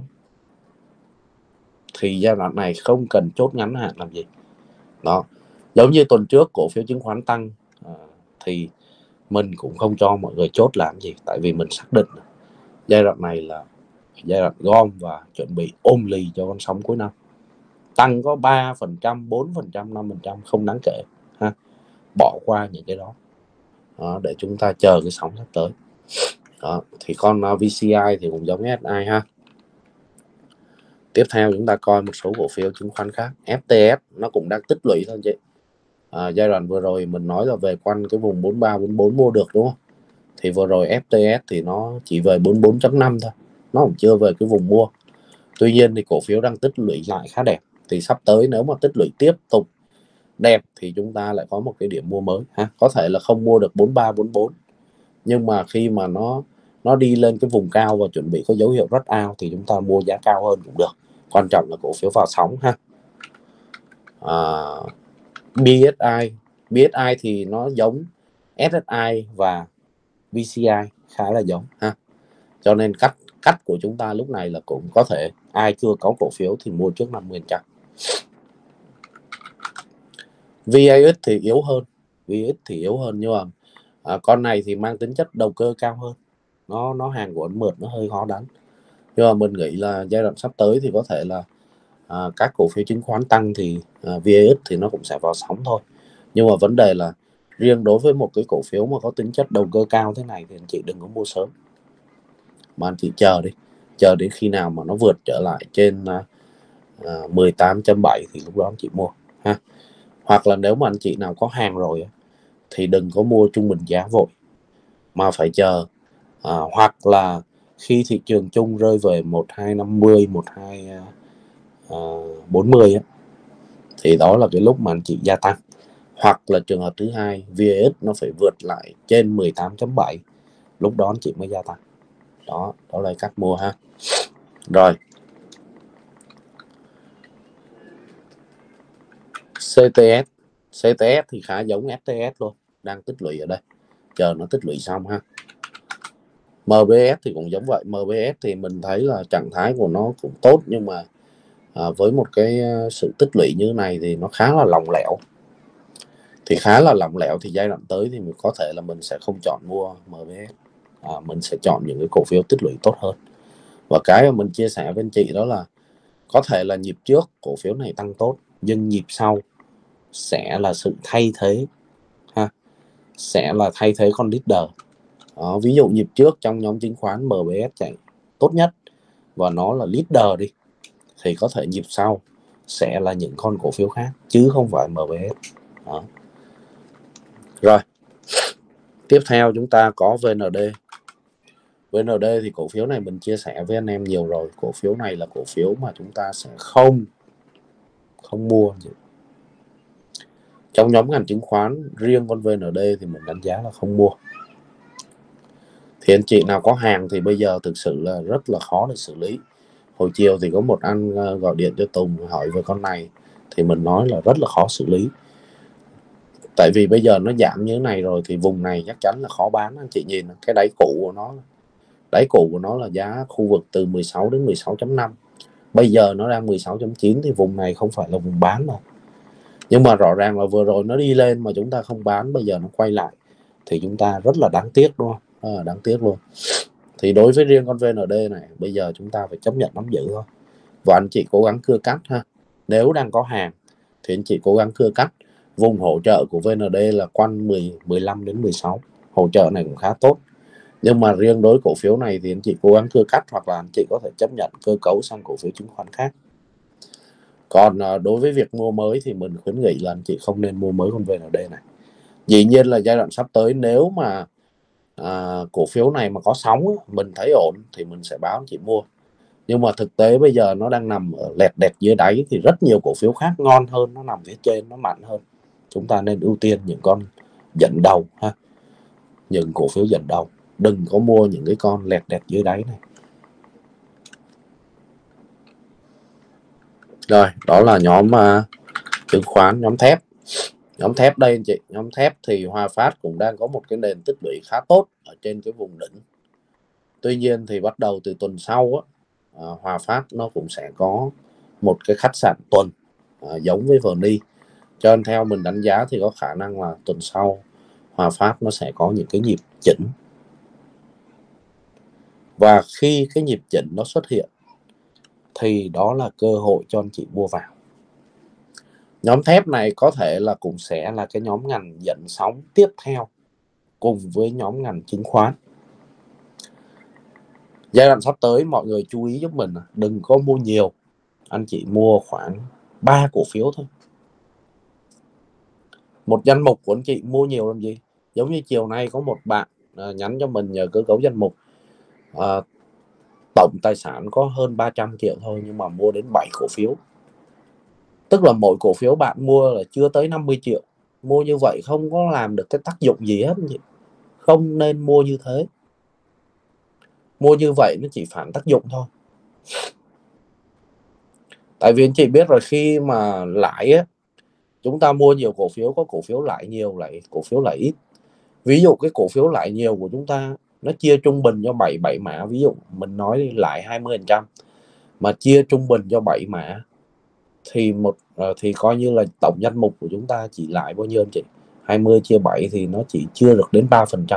thì giai đoạn này không cần chốt ngắn hạn làm gì đó. Giống như tuần trước cổ phiếu chứng khoán tăng thì mình cũng không cho mọi người chốt làm gì, tại vì mình xác định giai đoạn này là giai đoạn gom và chuẩn bị ôm lì cho con sóng cuối năm. Tăng có 3%, 4%, 5% không đáng kể ha. Bỏ qua những cái đó, để chúng ta chờ cái sóng sắp tới đó. Thì con VCI thì cũng giống SI ha. Tiếp theo chúng ta coi một số cổ phiếu chứng khoán khác. FTS nó cũng đang tích lũy thôi chị. Giai đoạn vừa rồi mình nói là về quanh cái vùng 43, 44 mua được, đúng không? Thì vừa rồi FTS thì nó chỉ về 44.5 thôi, nó cũng chưa về cái vùng mua. Tuy nhiên thì cổ phiếu đang tích lũy lại khá đẹp, thì sắp tới nếu mà tích lũy tiếp tục đẹp thì chúng ta lại có một cái điểm mua mới ha. Có thể là không mua được 43, 44, nhưng mà khi mà nó đi lên cái vùng cao và chuẩn bị có dấu hiệu rớt out thì chúng ta mua giá cao hơn cũng được. Quan trọng là cổ phiếu vào sóng ha. BSI thì nó giống SSI và VCI khá là giống ha. Cho nên cách của chúng ta lúc này là cũng có thể ai chưa có cổ phiếu thì mua trước 50%. VAX thì yếu hơn, nhưng mà con này thì mang tính chất đầu cơ cao hơn, nó hàng của anh Mượt nó hơi khó đánh. Nhưng mà mình nghĩ là giai đoạn sắp tới thì có thể là các cổ phiếu chứng khoán tăng thì VAX thì nó cũng sẽ vào sóng thôi. Nhưng mà vấn đề là riêng đối với một cái cổ phiếu mà có tính chất đầu cơ cao thế này thì anh chị đừng có mua sớm, mà anh chị chờ đến khi nào mà nó vượt trở lại trên 18.7 thì lúc đó anh chị mua ha. Hoặc là nếu mà anh chị nào có hàng rồi thì đừng có mua trung bình giá vội, mà phải chờ hoặc là khi thị trường chung rơi về 1250, 1240 thì đó là cái lúc mà anh chị gia tăng. Hoặc là trường hợp thứ hai, VAX nó phải vượt lại trên 18.7, lúc đó anh chị mới gia tăng. Đó là cách mua ha. Rồi CTS thì khá giống FTS luôn, đang tích lũy ở đây, chờ nó tích lũy xong ha. MBS thì cũng giống vậy. MBS thì mình thấy là trạng thái của nó cũng tốt, nhưng mà với một cái sự tích lũy như này thì nó khá là lỏng lẻo. Thì giai đoạn tới thì mình có thể là mình sẽ không chọn mua MBS, mình sẽ chọn những cái cổ phiếu tích lũy tốt hơn. Và cái mà mình chia sẻ với anh chị đó là có thể là nhịp trước cổ phiếu này tăng tốt, nhưng nhịp sau sẽ là sự thay thế ha, sẽ là thay thế con leader đó. Ví dụ nhịp trước trong nhóm chứng khoán MBS chạy tốt nhất và nó là leader đi, thì có thể nhịp sau sẽ là những con cổ phiếu khác chứ không phải MBS đó. Rồi tiếp theo chúng ta có VND. VND thì cổ phiếu này mình chia sẻ với anh em nhiều rồi. Cổ phiếu này là cổ phiếu mà chúng ta sẽ không không mua anh chị. Trong nhóm ngành chứng khoán riêng con VND thì mình đánh giá là không mua. Thì anh chị nào có hàng thì bây giờ thực sự là rất là khó để xử lý. Hồi chiều thì có một anh gọi điện cho Tùng hỏi về con này, thì mình nói là rất là khó xử lý. Tại vì bây giờ nó giảm như thế này rồi thì vùng này chắc chắn là khó bán. Anh chị nhìn cái đáy cũ của nó, đáy cũ của nó là giá khu vực từ 16 đến 16.5. Bây giờ nó đang 16.9 thì vùng này không phải là vùng bán đâu. Nhưng mà rõ ràng là vừa rồi nó đi lên mà chúng ta không bán, bây giờ nó quay lại thì chúng ta rất là đáng tiếc, đúng không? Đáng tiếc luôn. Thì đối với riêng con VND này, bây giờ chúng ta phải chấp nhận nắm giữ thôi. Và anh chị cố gắng cưa cắt ha. Nếu đang có hàng thì anh chị cố gắng cưa cắt. Vùng hỗ trợ của VND là quanh 15 đến 16. Hỗ trợ này cũng khá tốt. Nhưng mà riêng đối cổ phiếu này thì anh chị cố gắng cưa cắt, hoặc là anh chị có thể chấp nhận cơ cấu sang cổ phiếu chứng khoán khác. Còn đối với việc mua mới thì mình khuyến nghị là anh chị không nên mua mới con VND này. Dĩ nhiên là giai đoạn sắp tới nếu mà cổ phiếu này mà có sóng, mình thấy ổn thì mình sẽ báo anh chị mua. Nhưng mà thực tế bây giờ nó đang nằm ở lẹt đẹt dưới đáy thì rất nhiều cổ phiếu khác ngon hơn, nó nằm phía trên, nó mạnh hơn. Chúng ta nên ưu tiên những con dẫn đầu ha, những cổ phiếu dẫn đầu, đừng có mua những cái con lẹt đẹt dưới đáy này. Rồi, đó là nhóm chứng khoán. Nhóm thép. Nhóm thép đây anh chị, nhóm thép thì Hòa Phát cũng đang có một cái nền tích lũy khá tốt ở trên cái vùng đỉnh. Tuy nhiên thì bắt đầu từ tuần sau Hòa Phát nó cũng sẽ có một cái khách sạn tuần giống với Vni. Cho nên theo mình đánh giá thì có khả năng là tuần sau Hòa Phát nó sẽ có những cái nhịp chỉnh. Và khi cái nhịp chỉnh nó xuất hiện thì đó là cơ hội cho anh chị mua vào. Nhóm thép này có thể là cũng sẽ là cái nhóm ngành dẫn sóng tiếp theo cùng với nhóm ngành chứng khoán. Giai đoạn sắp tới mọi người chú ý giúp mình, đừng có mua nhiều, anh chị mua khoảng 3 cổ phiếu thôi. Một danh mục của anh chị mua nhiều làm gì? Giống như chiều nay có một bạn nhắn cho mình nhờ cơ cấu danh mục, tổng tài sản có hơn 300 triệu thôi nhưng mà mua đến 7 cổ phiếu. Tức là mỗi cổ phiếu bạn mua là chưa tới 50 triệu. Mua như vậy không có làm được cái tác dụng gì hết. Không nên mua như thế. Mua như vậy nó chỉ phản tác dụng thôi. Tại vì anh chị biết rồi, khi mà lãi á, chúng ta mua nhiều cổ phiếu, có cổ phiếu lãi nhiều, lại cổ phiếu lãi ít. Ví dụ cái cổ phiếu lãi nhiều của chúng ta nó chia trung bình cho 7 mã, ví dụ mình nói lãi 20%, mà chia trung bình cho 7 mã thì coi như là tổng danh mục của chúng ta chỉ lãi bao nhiêu anh chị? 20 chia 7 thì nó chỉ chưa được đến 3%.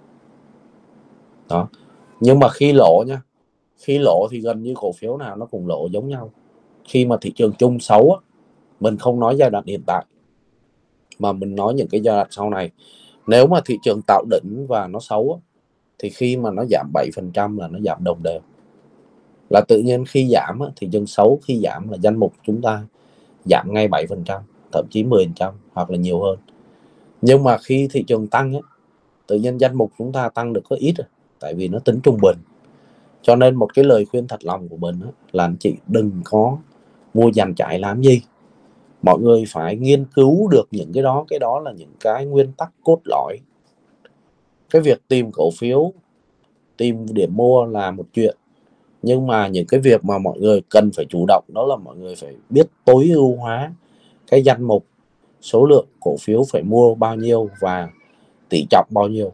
Đó. Nhưng mà khi lỗ nha, khi lỗ thì gần như cổ phiếu nào nó cũng lỗ giống nhau. Khi mà thị trường chung xấu á, mình không nói giai đoạn hiện tại mà mình nói những cái giai đoạn sau này. Nếu mà thị trường tạo đỉnh và nó xấu á, thì khi mà nó giảm 7% là nó giảm đồng đều. Là tự nhiên khi giảm á, thị trường xấu khi giảm là danh mục chúng ta giảm ngay 7%, thậm chí 10% hoặc là nhiều hơn. Nhưng mà khi thị trường tăng á, tự nhiên danh mục chúng ta tăng được có ít rồi, tại vì nó tính trung bình. Cho nên một cái lời khuyên thật lòng của mình á, là anh chị đừng có mua dàn trải làm gì. Mọi người phải nghiên cứu được những cái đó là những cái nguyên tắc cốt lõi. Cái việc tìm cổ phiếu, tìm điểm mua là một chuyện, nhưng mà những cái việc mà mọi người cần phải chủ động đó là mọi người phải biết tối ưu hóa cái danh mục, số lượng cổ phiếu phải mua bao nhiêu và tỷ trọng bao nhiêu,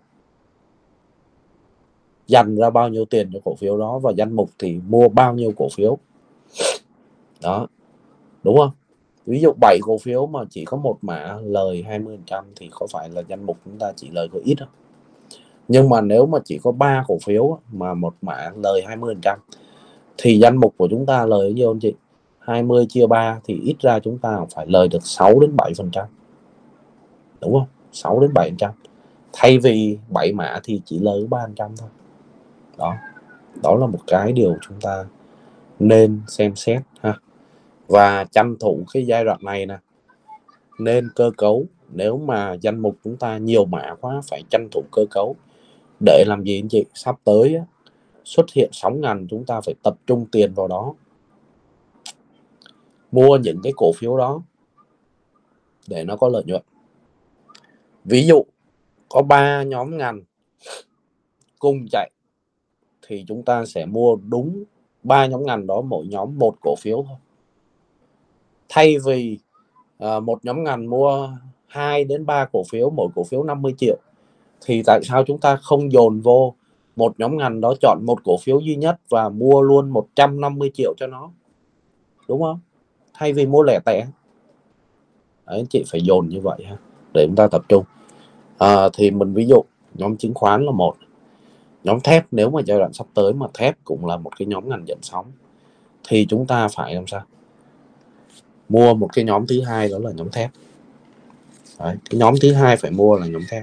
dành ra bao nhiêu tiền cho cổ phiếu đó, và danh mục thì mua bao nhiêu cổ phiếu đó, đúng không? Ví dụ 7 cổ phiếu mà chỉ có một mã lời 20% thì có phải là danh mục chúng ta chỉ lời có ít không? Nhưng mà nếu mà chỉ có 3 cổ phiếu mà một mã lời 20% thì danh mục của chúng ta lời bao nhiêu anh chị? 20 chia 3 thì ít ra chúng ta phải lời được 6 đến 7%. Đúng không? 6 đến 7%. Thay vì 7 mã thì chỉ lời 3% thôi. Đó. Đó là một cái điều chúng ta nên xem xét ha. Và tranh thủ cái giai đoạn này nè, nên cơ cấu. Nếu mà danh mục chúng ta nhiều mã quá, phải tranh thủ cơ cấu. Để làm gì anh chị? Sắp tới á, xuất hiện sóng ngành chúng ta phải tập trung tiền vào đó. mua những cái cổ phiếu đó để nó có lợi nhuận. Ví dụ có 3 nhóm ngành cùng chạy thì chúng ta sẽ mua đúng 3 nhóm ngành đó, mỗi nhóm một cổ phiếu thôi. Thay vì một nhóm ngành mua 2 đến 3 cổ phiếu, mỗi cổ phiếu 50 triệu, thì tại sao chúng ta không dồn vô một nhóm ngành đó, chọn một cổ phiếu duy nhất và mua luôn 150 triệu cho nó, đúng không? Thay vì mua lẻ tẻ. Đấy, anh chị phải dồn như vậy ha, để chúng ta tập trung. Thì mình ví dụ nhóm chứng khoán là một, nhóm thép, nếu mà giai đoạn sắp tới mà thép cũng là một cái nhóm ngành dẫn sóng, thì chúng ta phải làm sao? Mua một cái nhóm thứ hai, đó là nhóm thép. Đấy, cái nhóm thứ hai phải mua là nhóm thép.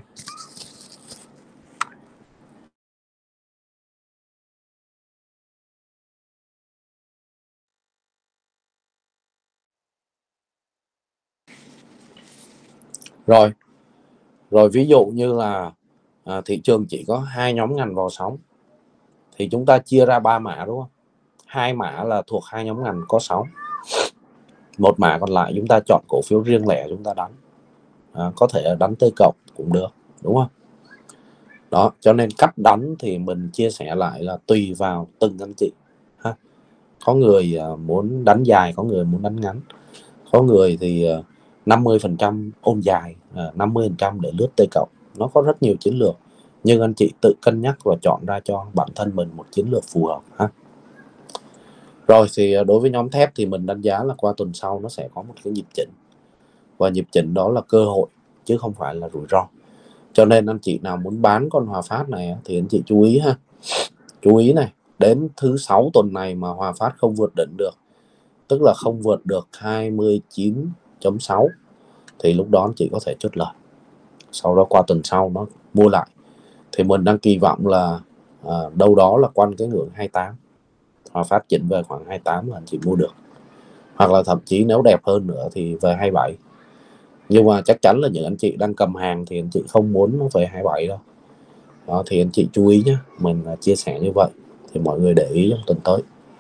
Rồi ví dụ như là thị trường chỉ có 2 nhóm ngành vào sóng, thì chúng ta chia ra 3 mã, đúng không? 2 mã là thuộc 2 nhóm ngành có sóng, một mã còn lại chúng ta chọn cổ phiếu riêng lẻ chúng ta đánh. Có thể đánh T cộng cũng được, đúng không? Đó, cho nên cách đánh thì mình chia sẻ lại là tùy vào từng anh chị ha. Có người muốn đánh dài, có người muốn đánh ngắn, có người thì 50% ôm dài, 50% để lướt T cộng. Nó có rất nhiều chiến lược, nhưng anh chị tự cân nhắc và chọn ra cho bản thân mình một chiến lược phù hợp ha. Rồi thì đối với nhóm thép thì mình đánh giá là qua tuần sau nó sẽ có một cái nhịp chỉnh, và nhịp chỉnh đó là cơ hội chứ không phải là rủi ro. Cho nên anh chị nào muốn bán con Hòa Phát này thì anh chị chú ý ha. Chú ý này, đến thứ 6 tuần này mà Hòa Phát không vượt đỉnh được, tức là không vượt được 29.6, thì lúc đó anh chị có thể chốt lời. Sau đó qua tuần sau nó mua lại, thì mình đang kỳ vọng là đâu đó là quanh cái ngưỡng 28. Hòa Phát chỉnh về khoảng 28 là anh chị mua được, hoặc là thậm chí nếu đẹp hơn nữa thì về 27. Nhưng mà chắc chắn là những anh chị đang cầm hàng thì anh chị không muốn nó về 27 đâu. Đó, thì anh chị chú ý nhé, mình chia sẻ như vậy thì mọi người để ý trong tuần tới.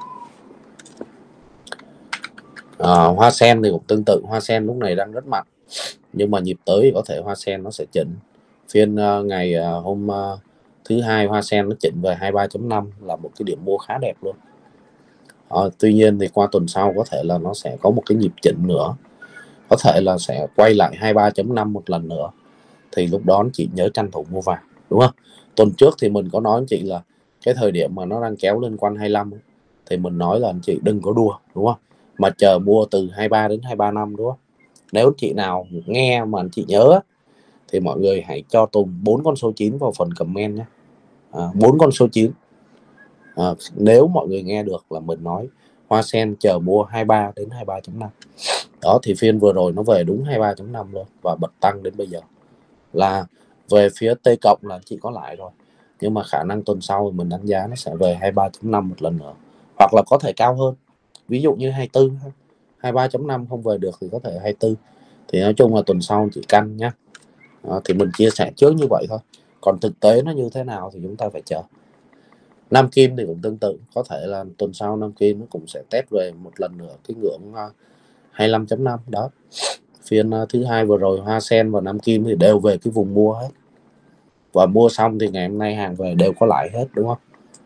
Hoa sen thì cũng tương tự, hoa sen lúc này đang rất mạnh, nhưng mà nhịp tới thì có thể hoa sen nó sẽ chỉnh. Phiên ngày hôm thứ hai hoa sen nó chỉnh về 23.5 là một cái điểm mua khá đẹp luôn. Tuy nhiên thì qua tuần sau có thể là nó sẽ có một cái nhịp chỉnh nữa, có thể là sẽ quay lại 23.5 một lần nữa, thì lúc đó anh chị nhớ tranh thủ mua vào, đúng không? Tuần trước thì mình có nói anh chị là cái thời điểm mà nó đang kéo lên quanh 25 thì mình nói là anh chị đừng có đua, đúng không? Mà chờ mua từ 23 đến 23.5, đúng không? Nếu anh chị nào nghe mà anh chị nhớ thì mọi người hãy cho Tùng 4 con số 9 vào phần comment nhé. 4 con số 9. Nếu mọi người nghe được là mình nói hoa sen chờ mua 23 đến 23.5. Đó, thì phiên vừa rồi nó về đúng 23.5 luôn và bật tăng đến bây giờ. Là về phía T cộng là chỉ có lại rồi, nhưng mà khả năng tuần sau mình đánh giá nó sẽ về 23.5 một lần nữa, hoặc là có thể cao hơn, ví dụ như 24. 23.5 không về được thì có thể 24. Thì nói chung là tuần sau chỉ canh nhé. Thì mình chia sẻ trước như vậy thôi, còn thực tế nó như thế nào thì chúng ta phải chờ. Nam Kim thì cũng tương tự, có thể là tuần sau Nam Kim nó cũng sẽ test về một lần nữa cái ngưỡng 25.5 đó. Phiên thứ hai vừa rồi Hoa Sen và Nam Kim thì đều về cái vùng mua hết, và mua xong thì ngày hôm nay hàng về đều có lại hết, đúng không?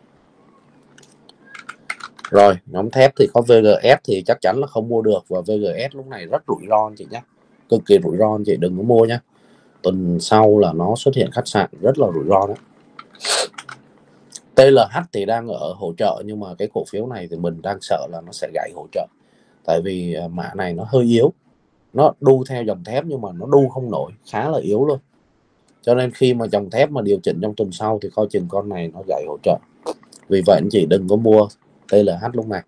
Rồi nhóm thép thì có VGS thì chắc chắn là không mua được, và VGS lúc này rất rủi ro anh chị nhé, cực kỳ rủi ro, anh chị đừng có mua nhé. Tuần sau là nó xuất hiện khách sạn rất là rủi ro đó. TLH thì đang ở hỗ trợ, nhưng mà cái cổ phiếu này thì mình đang sợ là nó sẽ gãy hỗ trợ, tại vì mã này nó hơi yếu, nó đu theo dòng thép nhưng mà nó đu không nổi, khá là yếu luôn. Cho nên khi mà dòng thép mà điều chỉnh trong tuần sau thì coi chừng con này nó gãy hỗ trợ. Vì vậy anh chị đừng có mua TLH lúc này.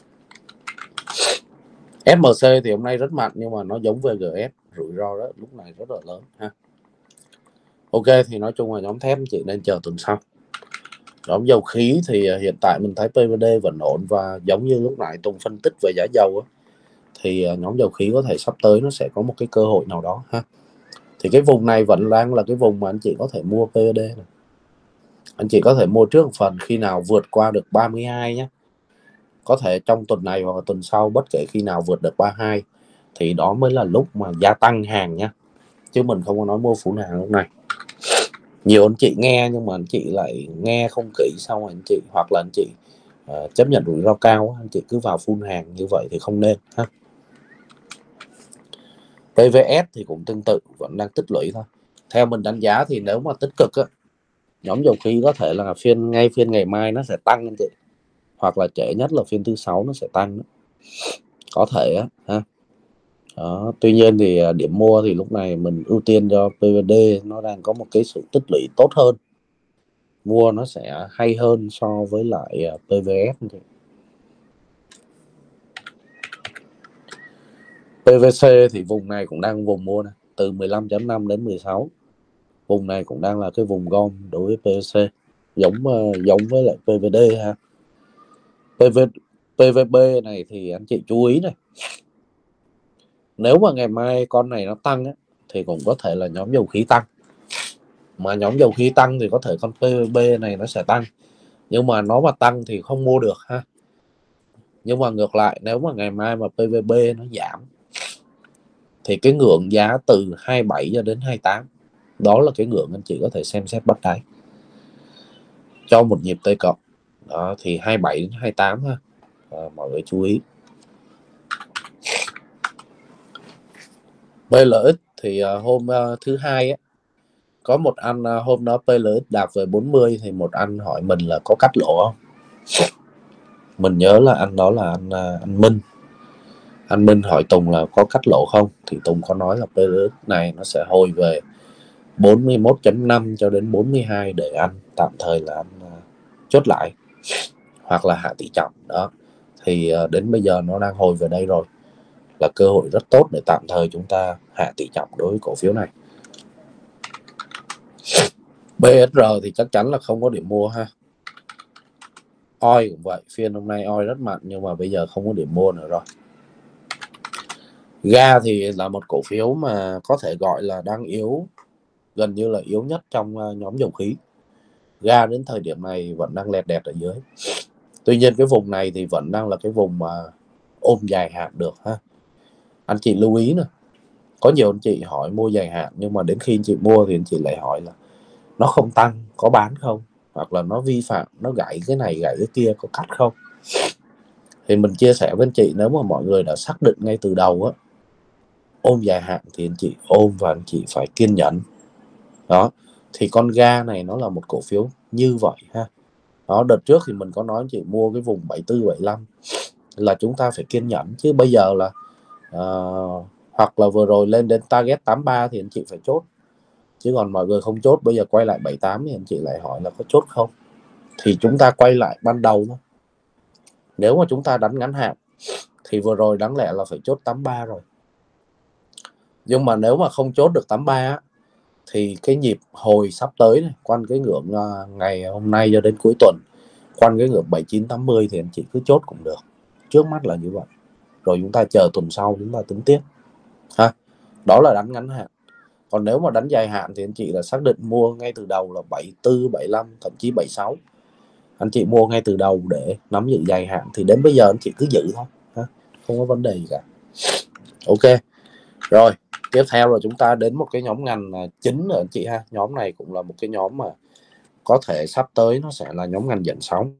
FMC thì hôm nay rất mạnh, nhưng mà nó giống VGS, rủi ro đó lúc này rất là lớn ha. Ok, thì nói chung là nhóm thép anh chị nên chờ tuần sau. Nhóm dầu khí thì hiện tại mình thấy PVD vẫn ổn, và giống như lúc nãy Tùng phân tích về giá dầu á, thì nhóm dầu khí có thể sắp tới nó sẽ có một cái cơ hội nào đó ha. Thì cái vùng này vẫn đang là cái vùng mà anh chị có thể mua PVD này. Anh chị có thể mua trước một phần, khi nào vượt qua được 32 nhé. có thể trong tuần này hoặc là tuần sau, bất kể khi nào vượt được 32 thì đó mới là lúc mà gia tăng hàng nhá, chứ mình không có nói mua full hàng lúc này. Nhiều anh chị nghe nhưng mà anh chị lại nghe không kỹ, xong rồi anh chị hoặc là anh chị chấp nhận rủi ro cao, anh chị cứ vào full hàng như vậy thì không nên ha. PVS thì cũng tương tự, vẫn đang tích lũy thôi. Theo mình đánh giá thì nếu mà tích cực á, nhóm dầu khí có thể là phiên ngày mai nó sẽ tăng anh chị, hoặc là trễ nhất là phiên thứ 6 nó sẽ tăng đó. Có thể á ha. Đó. Tuy nhiên thì điểm mua thì lúc này mình ưu tiên cho PVD, nó đang có một cái sự tích lũy tốt hơn, mua nó sẽ hay hơn so với lại PVS. PVC thì vùng này cũng đang vùng mua này, từ 15.5 đến 16. Vùng này cũng đang là cái vùng gom đối với PVC, giống với lại PVD ha. PVB này thì anh chị chú ý này, nếu mà ngày mai con này nó tăng á, thì cũng có thể là nhóm dầu khí tăng, mà nhóm dầu khí tăng thì có thể con PVB này nó sẽ tăng, nhưng mà nó mà tăng thì không mua được ha. Nhưng mà ngược lại, nếu mà ngày mai mà PVB nó giảm thì cái ngưỡng giá từ 27 cho đến 28, đó là cái ngưỡng anh chị có thể xem xét bắt đáy cho một nhịp T cộng. Đó thì 27 đến 28 ha. Mọi người chú ý. PLX thì hôm thứ hai á, có một anh hôm đó PLX đạt về 40 thì một anh hỏi mình là có cắt lỗ không. Mình nhớ là anh đó là anh Minh. Anh Minh hỏi Tùng là có cắt lỗ không, thì Tùng có nói là PLX này nó sẽ hồi về 41.5 cho đến 42 để anh tạm thời là anh chốt lại hoặc là hạ tỷ trọng đó. Thì đến bây giờ nó đang hồi về đây rồi, là cơ hội rất tốt để tạm thời chúng ta hạ tỷ trọng đối với cổ phiếu này. BSR thì chắc chắn là không có điểm mua ha. OI cũng vậy, phiên hôm nay OI rất mạnh nhưng mà bây giờ không có điểm mua nữa rồi. Ga thì là một cổ phiếu mà có thể gọi là đang yếu, gần như là yếu nhất trong nhóm dầu khí. Ga đến thời điểm này vẫn đang lẹt đẹt ở dưới. Tuy nhiên cái vùng này thì vẫn đang là cái vùng mà ôm dài hạn được ha. Anh chị lưu ý nè, có nhiều anh chị hỏi mua dài hạn, nhưng mà đến khi anh chị mua thì anh chị lại hỏi là nó không tăng có bán không, hoặc là nó vi phạm, nó gãy cái này gãy cái kia có cắt không. Thì mình chia sẻ với anh chị, nếu mà mọi người đã xác định ngay từ đầu á, ôm dài hạn thì anh chị ôm và anh chị phải kiên nhẫn. Đó thì con ga này nó là một cổ phiếu như vậy ha. Đó, đợt trước thì mình có nói anh chị mua cái vùng 74 75 là chúng ta phải kiên nhẫn, chứ bây giờ là hoặc là vừa rồi lên đến target 83 thì anh chị phải chốt, chứ còn mọi người không chốt, bây giờ quay lại 78 thì anh chị lại hỏi là có chốt không. Thì chúng ta quay lại ban đầu thôi, nếu mà chúng ta đánh ngắn hạn thì vừa rồi đáng lẽ là phải chốt 83 rồi, nhưng mà nếu mà không chốt được 83 thì cái nhịp hồi sắp tới này, quanh cái ngưỡng ngày hôm nay cho đến cuối tuần, quanh cái ngưỡng 79 80 thì anh chị cứ chốt cũng được, trước mắt là như vậy, rồi chúng ta chờ tuần sau chúng ta tính tiếp ha. Đó là đánh ngắn hạn. Còn nếu mà đánh dài hạn thì anh chị là xác định mua ngay từ đầu là 74 75 thậm chí 76, anh chị mua ngay từ đầu để nắm giữ dài hạn, thì đến bây giờ anh chị cứ giữ thôi ha, không có vấn đề gì cả. Ok rồi, tiếp theo là chúng ta đến một cái nhóm ngành chính rồi anh chị ha. Nhóm này cũng là một cái nhóm mà có thể sắp tới nó sẽ là nhóm ngành dẫn sóng.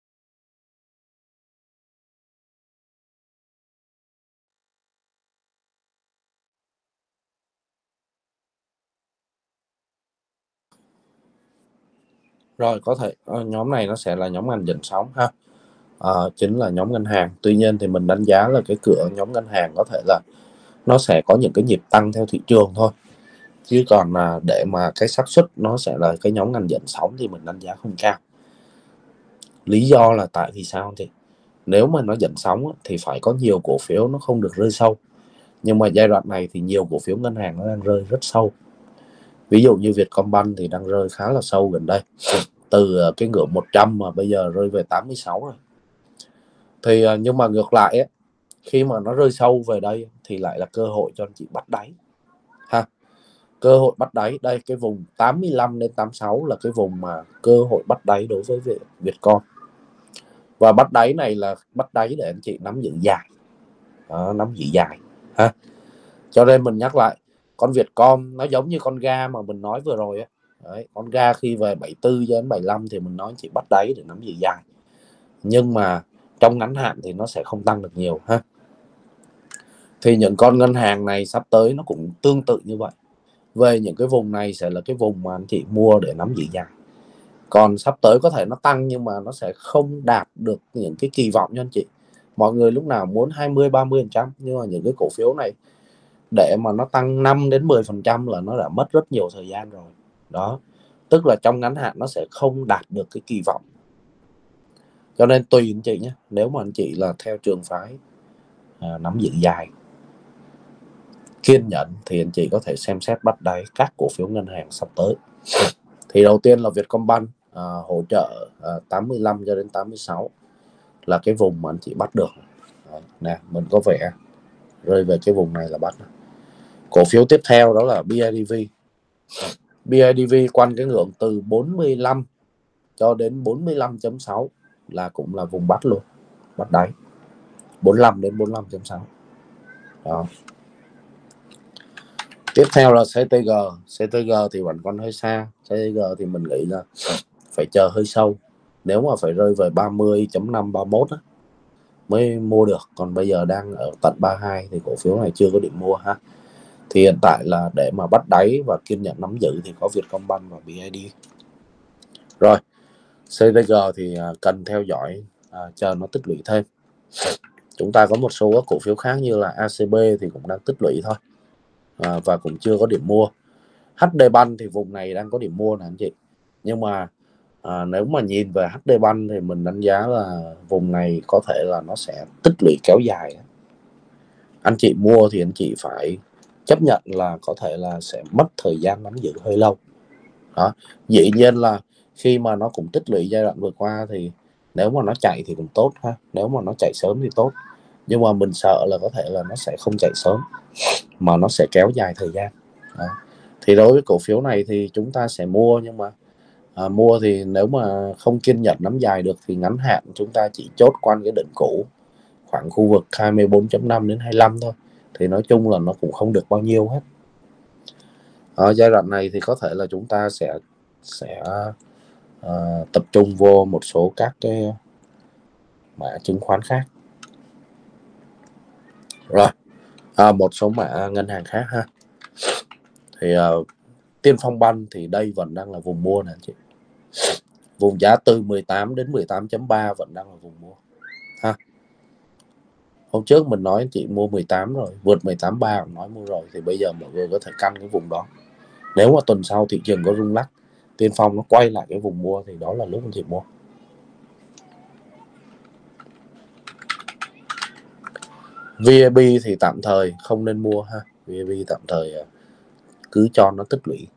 Rồi có thể nhóm này nó sẽ là nhóm ngành dẫn sóng ha. Chính là nhóm ngân hàng. Tuy nhiên thì mình đánh giá là cái cửa nhóm ngân hàng có thể là nó sẽ có những cái nhịp tăng theo thị trường thôi, chứ còn để mà cái xác suất nó sẽ là cái nhóm ngành dẫn sóng thì mình đánh giá không cao. Lý do là tại vì sao? Thì nếu mà nó dẫn sóng thì phải có nhiều cổ phiếu nó không được rơi sâu, nhưng mà giai đoạn này thì nhiều cổ phiếu ngân hàng nó đang rơi rất sâu. Ví dụ như Vietcombank thì đang rơi khá là sâu gần đây, từ cái ngưỡng 100 mà bây giờ rơi về 86 rồi. Thì nhưng mà ngược lại ấy, khi mà nó rơi sâu về đây thì lại là cơ hội cho anh chị bắt đáy ha. Cơ hội bắt đáy đây, cái vùng 85 đến 86 là cái vùng mà cơ hội bắt đáy đối với Vietcom. Và bắt đáy này là bắt đáy để anh chị nắm giữ dài. Đó, nắm giữ dài ha. Cho nên mình nhắc lại, con Vietcom nó giống như con ga mà mình nói vừa rồi á. Đấy, con ga khi về 74 cho đến 75 thì mình nói chị bắt đáy để nắm giữ dài. Nhưng mà trong ngắn hạn thì nó sẽ không tăng được nhiều ha. Thì những con ngân hàng này sắp tới nó cũng tương tự như vậy. Về những cái vùng này sẽ là cái vùng mà anh chị mua để nắm giữ dài. Còn sắp tới có thể nó tăng nhưng mà nó sẽ không đạt được những cái kỳ vọng cho anh chị. Mọi người lúc nào muốn 20-30%, nhưng mà những cái cổ phiếu này để mà nó tăng 5 đến 10% là nó đã mất rất nhiều thời gian rồi. Đó, tức là trong ngắn hạn nó sẽ không đạt được cái kỳ vọng. Cho nên tùy anh chị nhé. Nếu mà anh chị là theo trường phái nắm giữ dài, kiên nhẫn thì anh chị có thể xem xét bắt đáy các cổ phiếu ngân hàng sắp tới. Thì đầu tiên là Vietcombank hỗ trợ 85 cho đến 86 là cái vùng mà anh chị bắt được. Nè, mình có vẻ rơi về cái vùng này là bắt. Cổ phiếu tiếp theo đó là BIDV. BIDV quanh cái ngưỡng từ 45 cho đến 45.6 là cũng là vùng bắt luôn, bắt đáy 45 đến 45.6. Đó. Tiếp theo là CTG. CTG thì vẫn còn hơi xa. CTG thì mình nghĩ là phải chờ hơi sâu. Nếu mà phải rơi về 30.5, 31 á, mới mua được. Còn bây giờ đang ở tận 32 thì cổ phiếu này chưa có điểm mua ha. Thì hiện tại là để mà bắt đáy và kiên nhẫn nắm giữ thì có Vietcombank và BID. Rồi, CTG thì cần theo dõi, chờ nó tích lũy thêm. Chúng ta có một số các cổ phiếu khác như là ACB thì cũng đang tích lũy thôi, và cũng chưa có điểm mua. HD Bank thì vùng này đang có điểm mua nè anh chị. Nhưng mà nếu mà nhìn về HD Bank thì mình đánh giá là vùng này có thể là nó sẽ tích lũy kéo dài. Anh chị mua thì anh chị phải chấp nhận là có thể là sẽ mất thời gian nắm giữ hơi lâu. Đó. Dĩ nhiên là khi mà nó cũng tích lũy giai đoạn vừa qua thì nếu mà nó chạy thì cũng tốt ha. Nếu mà nó chạy sớm thì tốt. Nhưng mà mình sợ là có thể là nó sẽ không chạy sớm mà nó sẽ kéo dài thời gian. Đó. Thì đối với cổ phiếu này thì chúng ta sẽ mua, nhưng mà mua thì nếu mà không kiên nhẫn nắm dài được thì ngắn hạn chúng ta chỉ chốt quanh cái đỉnh cũ khoảng khu vực 24.5 đến 25 thôi. Thì nói chung là nó cũng không được bao nhiêu hết. Ở giai đoạn này thì có thể là chúng ta sẽ tập trung vô một số các cái mã chứng khoán khác. Rồi, một số mã ngân hàng khác ha. Thì Tiên Phong Bank thì đây vẫn đang là vùng mua nè anh chị. Vùng giá từ 18 đến 18.3 vẫn đang là vùng mua ha. Hôm trước mình nói anh chị mua 18 rồi, vượt 18.3 nói mua rồi, thì bây giờ mọi người có thể căn cái vùng đó. Nếu mà tuần sau thị trường có rung lắc, Tiên Phong nó quay lại cái vùng mua thì đó là lúc anh chị mua. VAB thì tạm thời không nên mua ha. VAB tạm thời cứ cho nó tích lũy.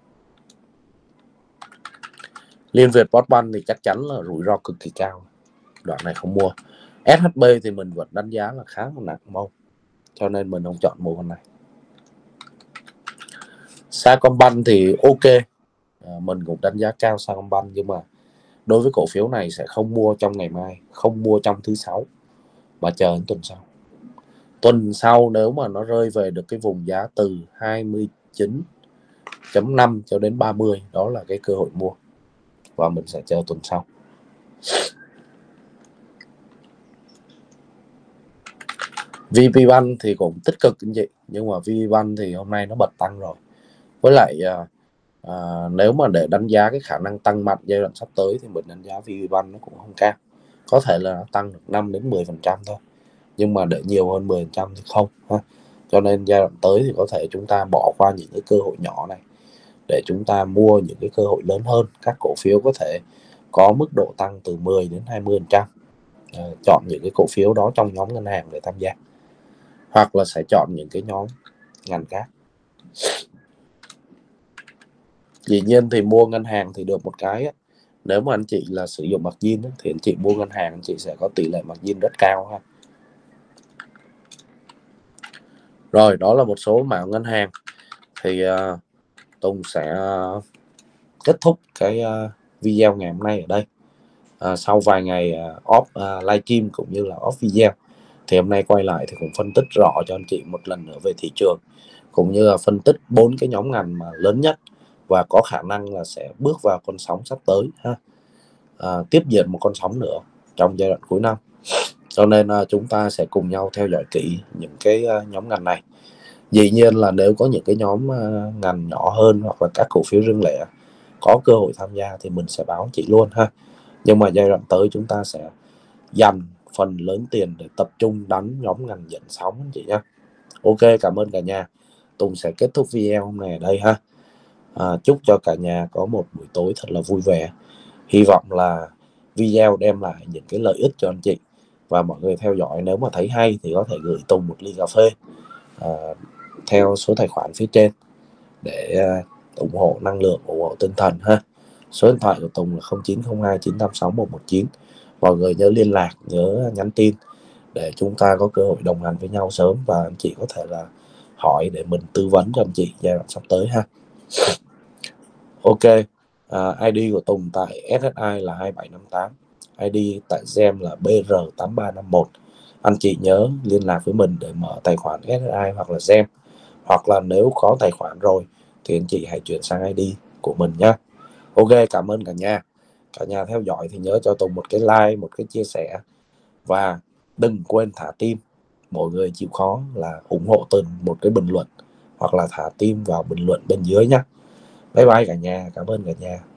Liên Việt Postbank thì chắc chắn là rủi ro cực kỳ cao, đoạn này không mua. SHB thì mình vẫn đánh giá là khá là nặng mông, cho nên mình không chọn mua con này. Sacombank thì ok, mình cũng đánh giá cao Sacombank, nhưng mà đối với cổ phiếu này sẽ không mua trong ngày mai, không mua trong thứ Sáu, mà chờ đến tuần sau. Tuần sau nếu mà nó rơi về được cái vùng giá từ 29.5 cho đến 30, đó là cái cơ hội mua, và mình sẽ chờ tuần sau. VPBank thì cũng tích cực anh chị, nhưng mà VPBank thì hôm nay nó bật tăng rồi. Với lại nếu mà để đánh giá cái khả năng tăng mạnh giai đoạn sắp tới thì mình đánh giá VPBank nó cũng không cao. Có thể là nó tăng được 5 đến 10% thôi, nhưng mà để nhiều hơn 10% thì không ha. Cho nên giai đoạn tới thì có thể chúng ta bỏ qua những cái cơ hội nhỏ này để chúng ta mua những cái cơ hội lớn hơn. Các cổ phiếu có thể có mức độ tăng từ 10 đến 20%. Chọn những cái cổ phiếu đó trong nhóm ngân hàng để tham gia, hoặc là sẽ chọn những cái nhóm ngành khác. Dĩ nhiên thì mua ngân hàng thì được một cái, nếu mà anh chị là sử dụng margin thì anh chị mua ngân hàng, anh chị sẽ có tỷ lệ margin rất cao ha. Rồi, đó là một số mã ngân hàng. Thì Tùng sẽ kết thúc cái video ngày hôm nay ở đây. sau vài ngày off livestream cũng như là off video, thì hôm nay quay lại thì cũng phân tích rõ cho anh chị một lần nữa về thị trường, cũng như là phân tích 4 cái nhóm ngành mà lớn nhất và có khả năng là sẽ bước vào con sóng sắp tới ha. Tiếp diễn một con sóng nữa trong giai đoạn cuối năm, cho nên chúng ta sẽ cùng nhau theo dõi kỹ những cái nhóm ngành này. Dĩ nhiên là nếu có những cái nhóm ngành nhỏ hơn hoặc là các cổ phiếu riêng lẻ có cơ hội tham gia thì mình sẽ báo chị luôn ha. Nhưng mà giai đoạn tới chúng ta sẽ dành phần lớn tiền để tập trung đánh nhóm ngành dẫn sóng anh chị nha. Ok, cảm ơn cả nhà. Tùng sẽ kết thúc video hôm nay ở đây ha. Chúc cho cả nhà có một buổi tối thật là vui vẻ. Hy vọng là video đem lại những cái lợi ích cho anh chị, và mọi người theo dõi nếu mà thấy hay thì có thể gửi Tùng một ly cà phê theo số tài khoản phía trên để ủng hộ năng lượng, ủng hộ tinh thần ha. Số điện thoại của Tùng là 0902 986 119. Mọi người nhớ liên lạc, nhớ nhắn tin để chúng ta có cơ hội đồng hành với nhau sớm, và anh chị có thể là hỏi để mình tư vấn cho anh chị giai đoạn sắp tới ha. Ok, ID của Tùng tại SSI là 2758, ID tại GEM là BR8351. Anh chị nhớ liên lạc với mình để mở tài khoản SSI hoặc là GEM, hoặc là nếu có tài khoản rồi thì anh chị hãy chuyển sang ID của mình nhé. Ok, cảm ơn cả nhà. Cả nhà theo dõi thì nhớ cho Tùng một cái like, một cái chia sẻ, và đừng quên thả tim. Mọi người chịu khó là ủng hộ Tùng một cái bình luận hoặc là thả tim vào bình luận bên dưới nhé. Bye bye cả nhà, cảm ơn cả nhà.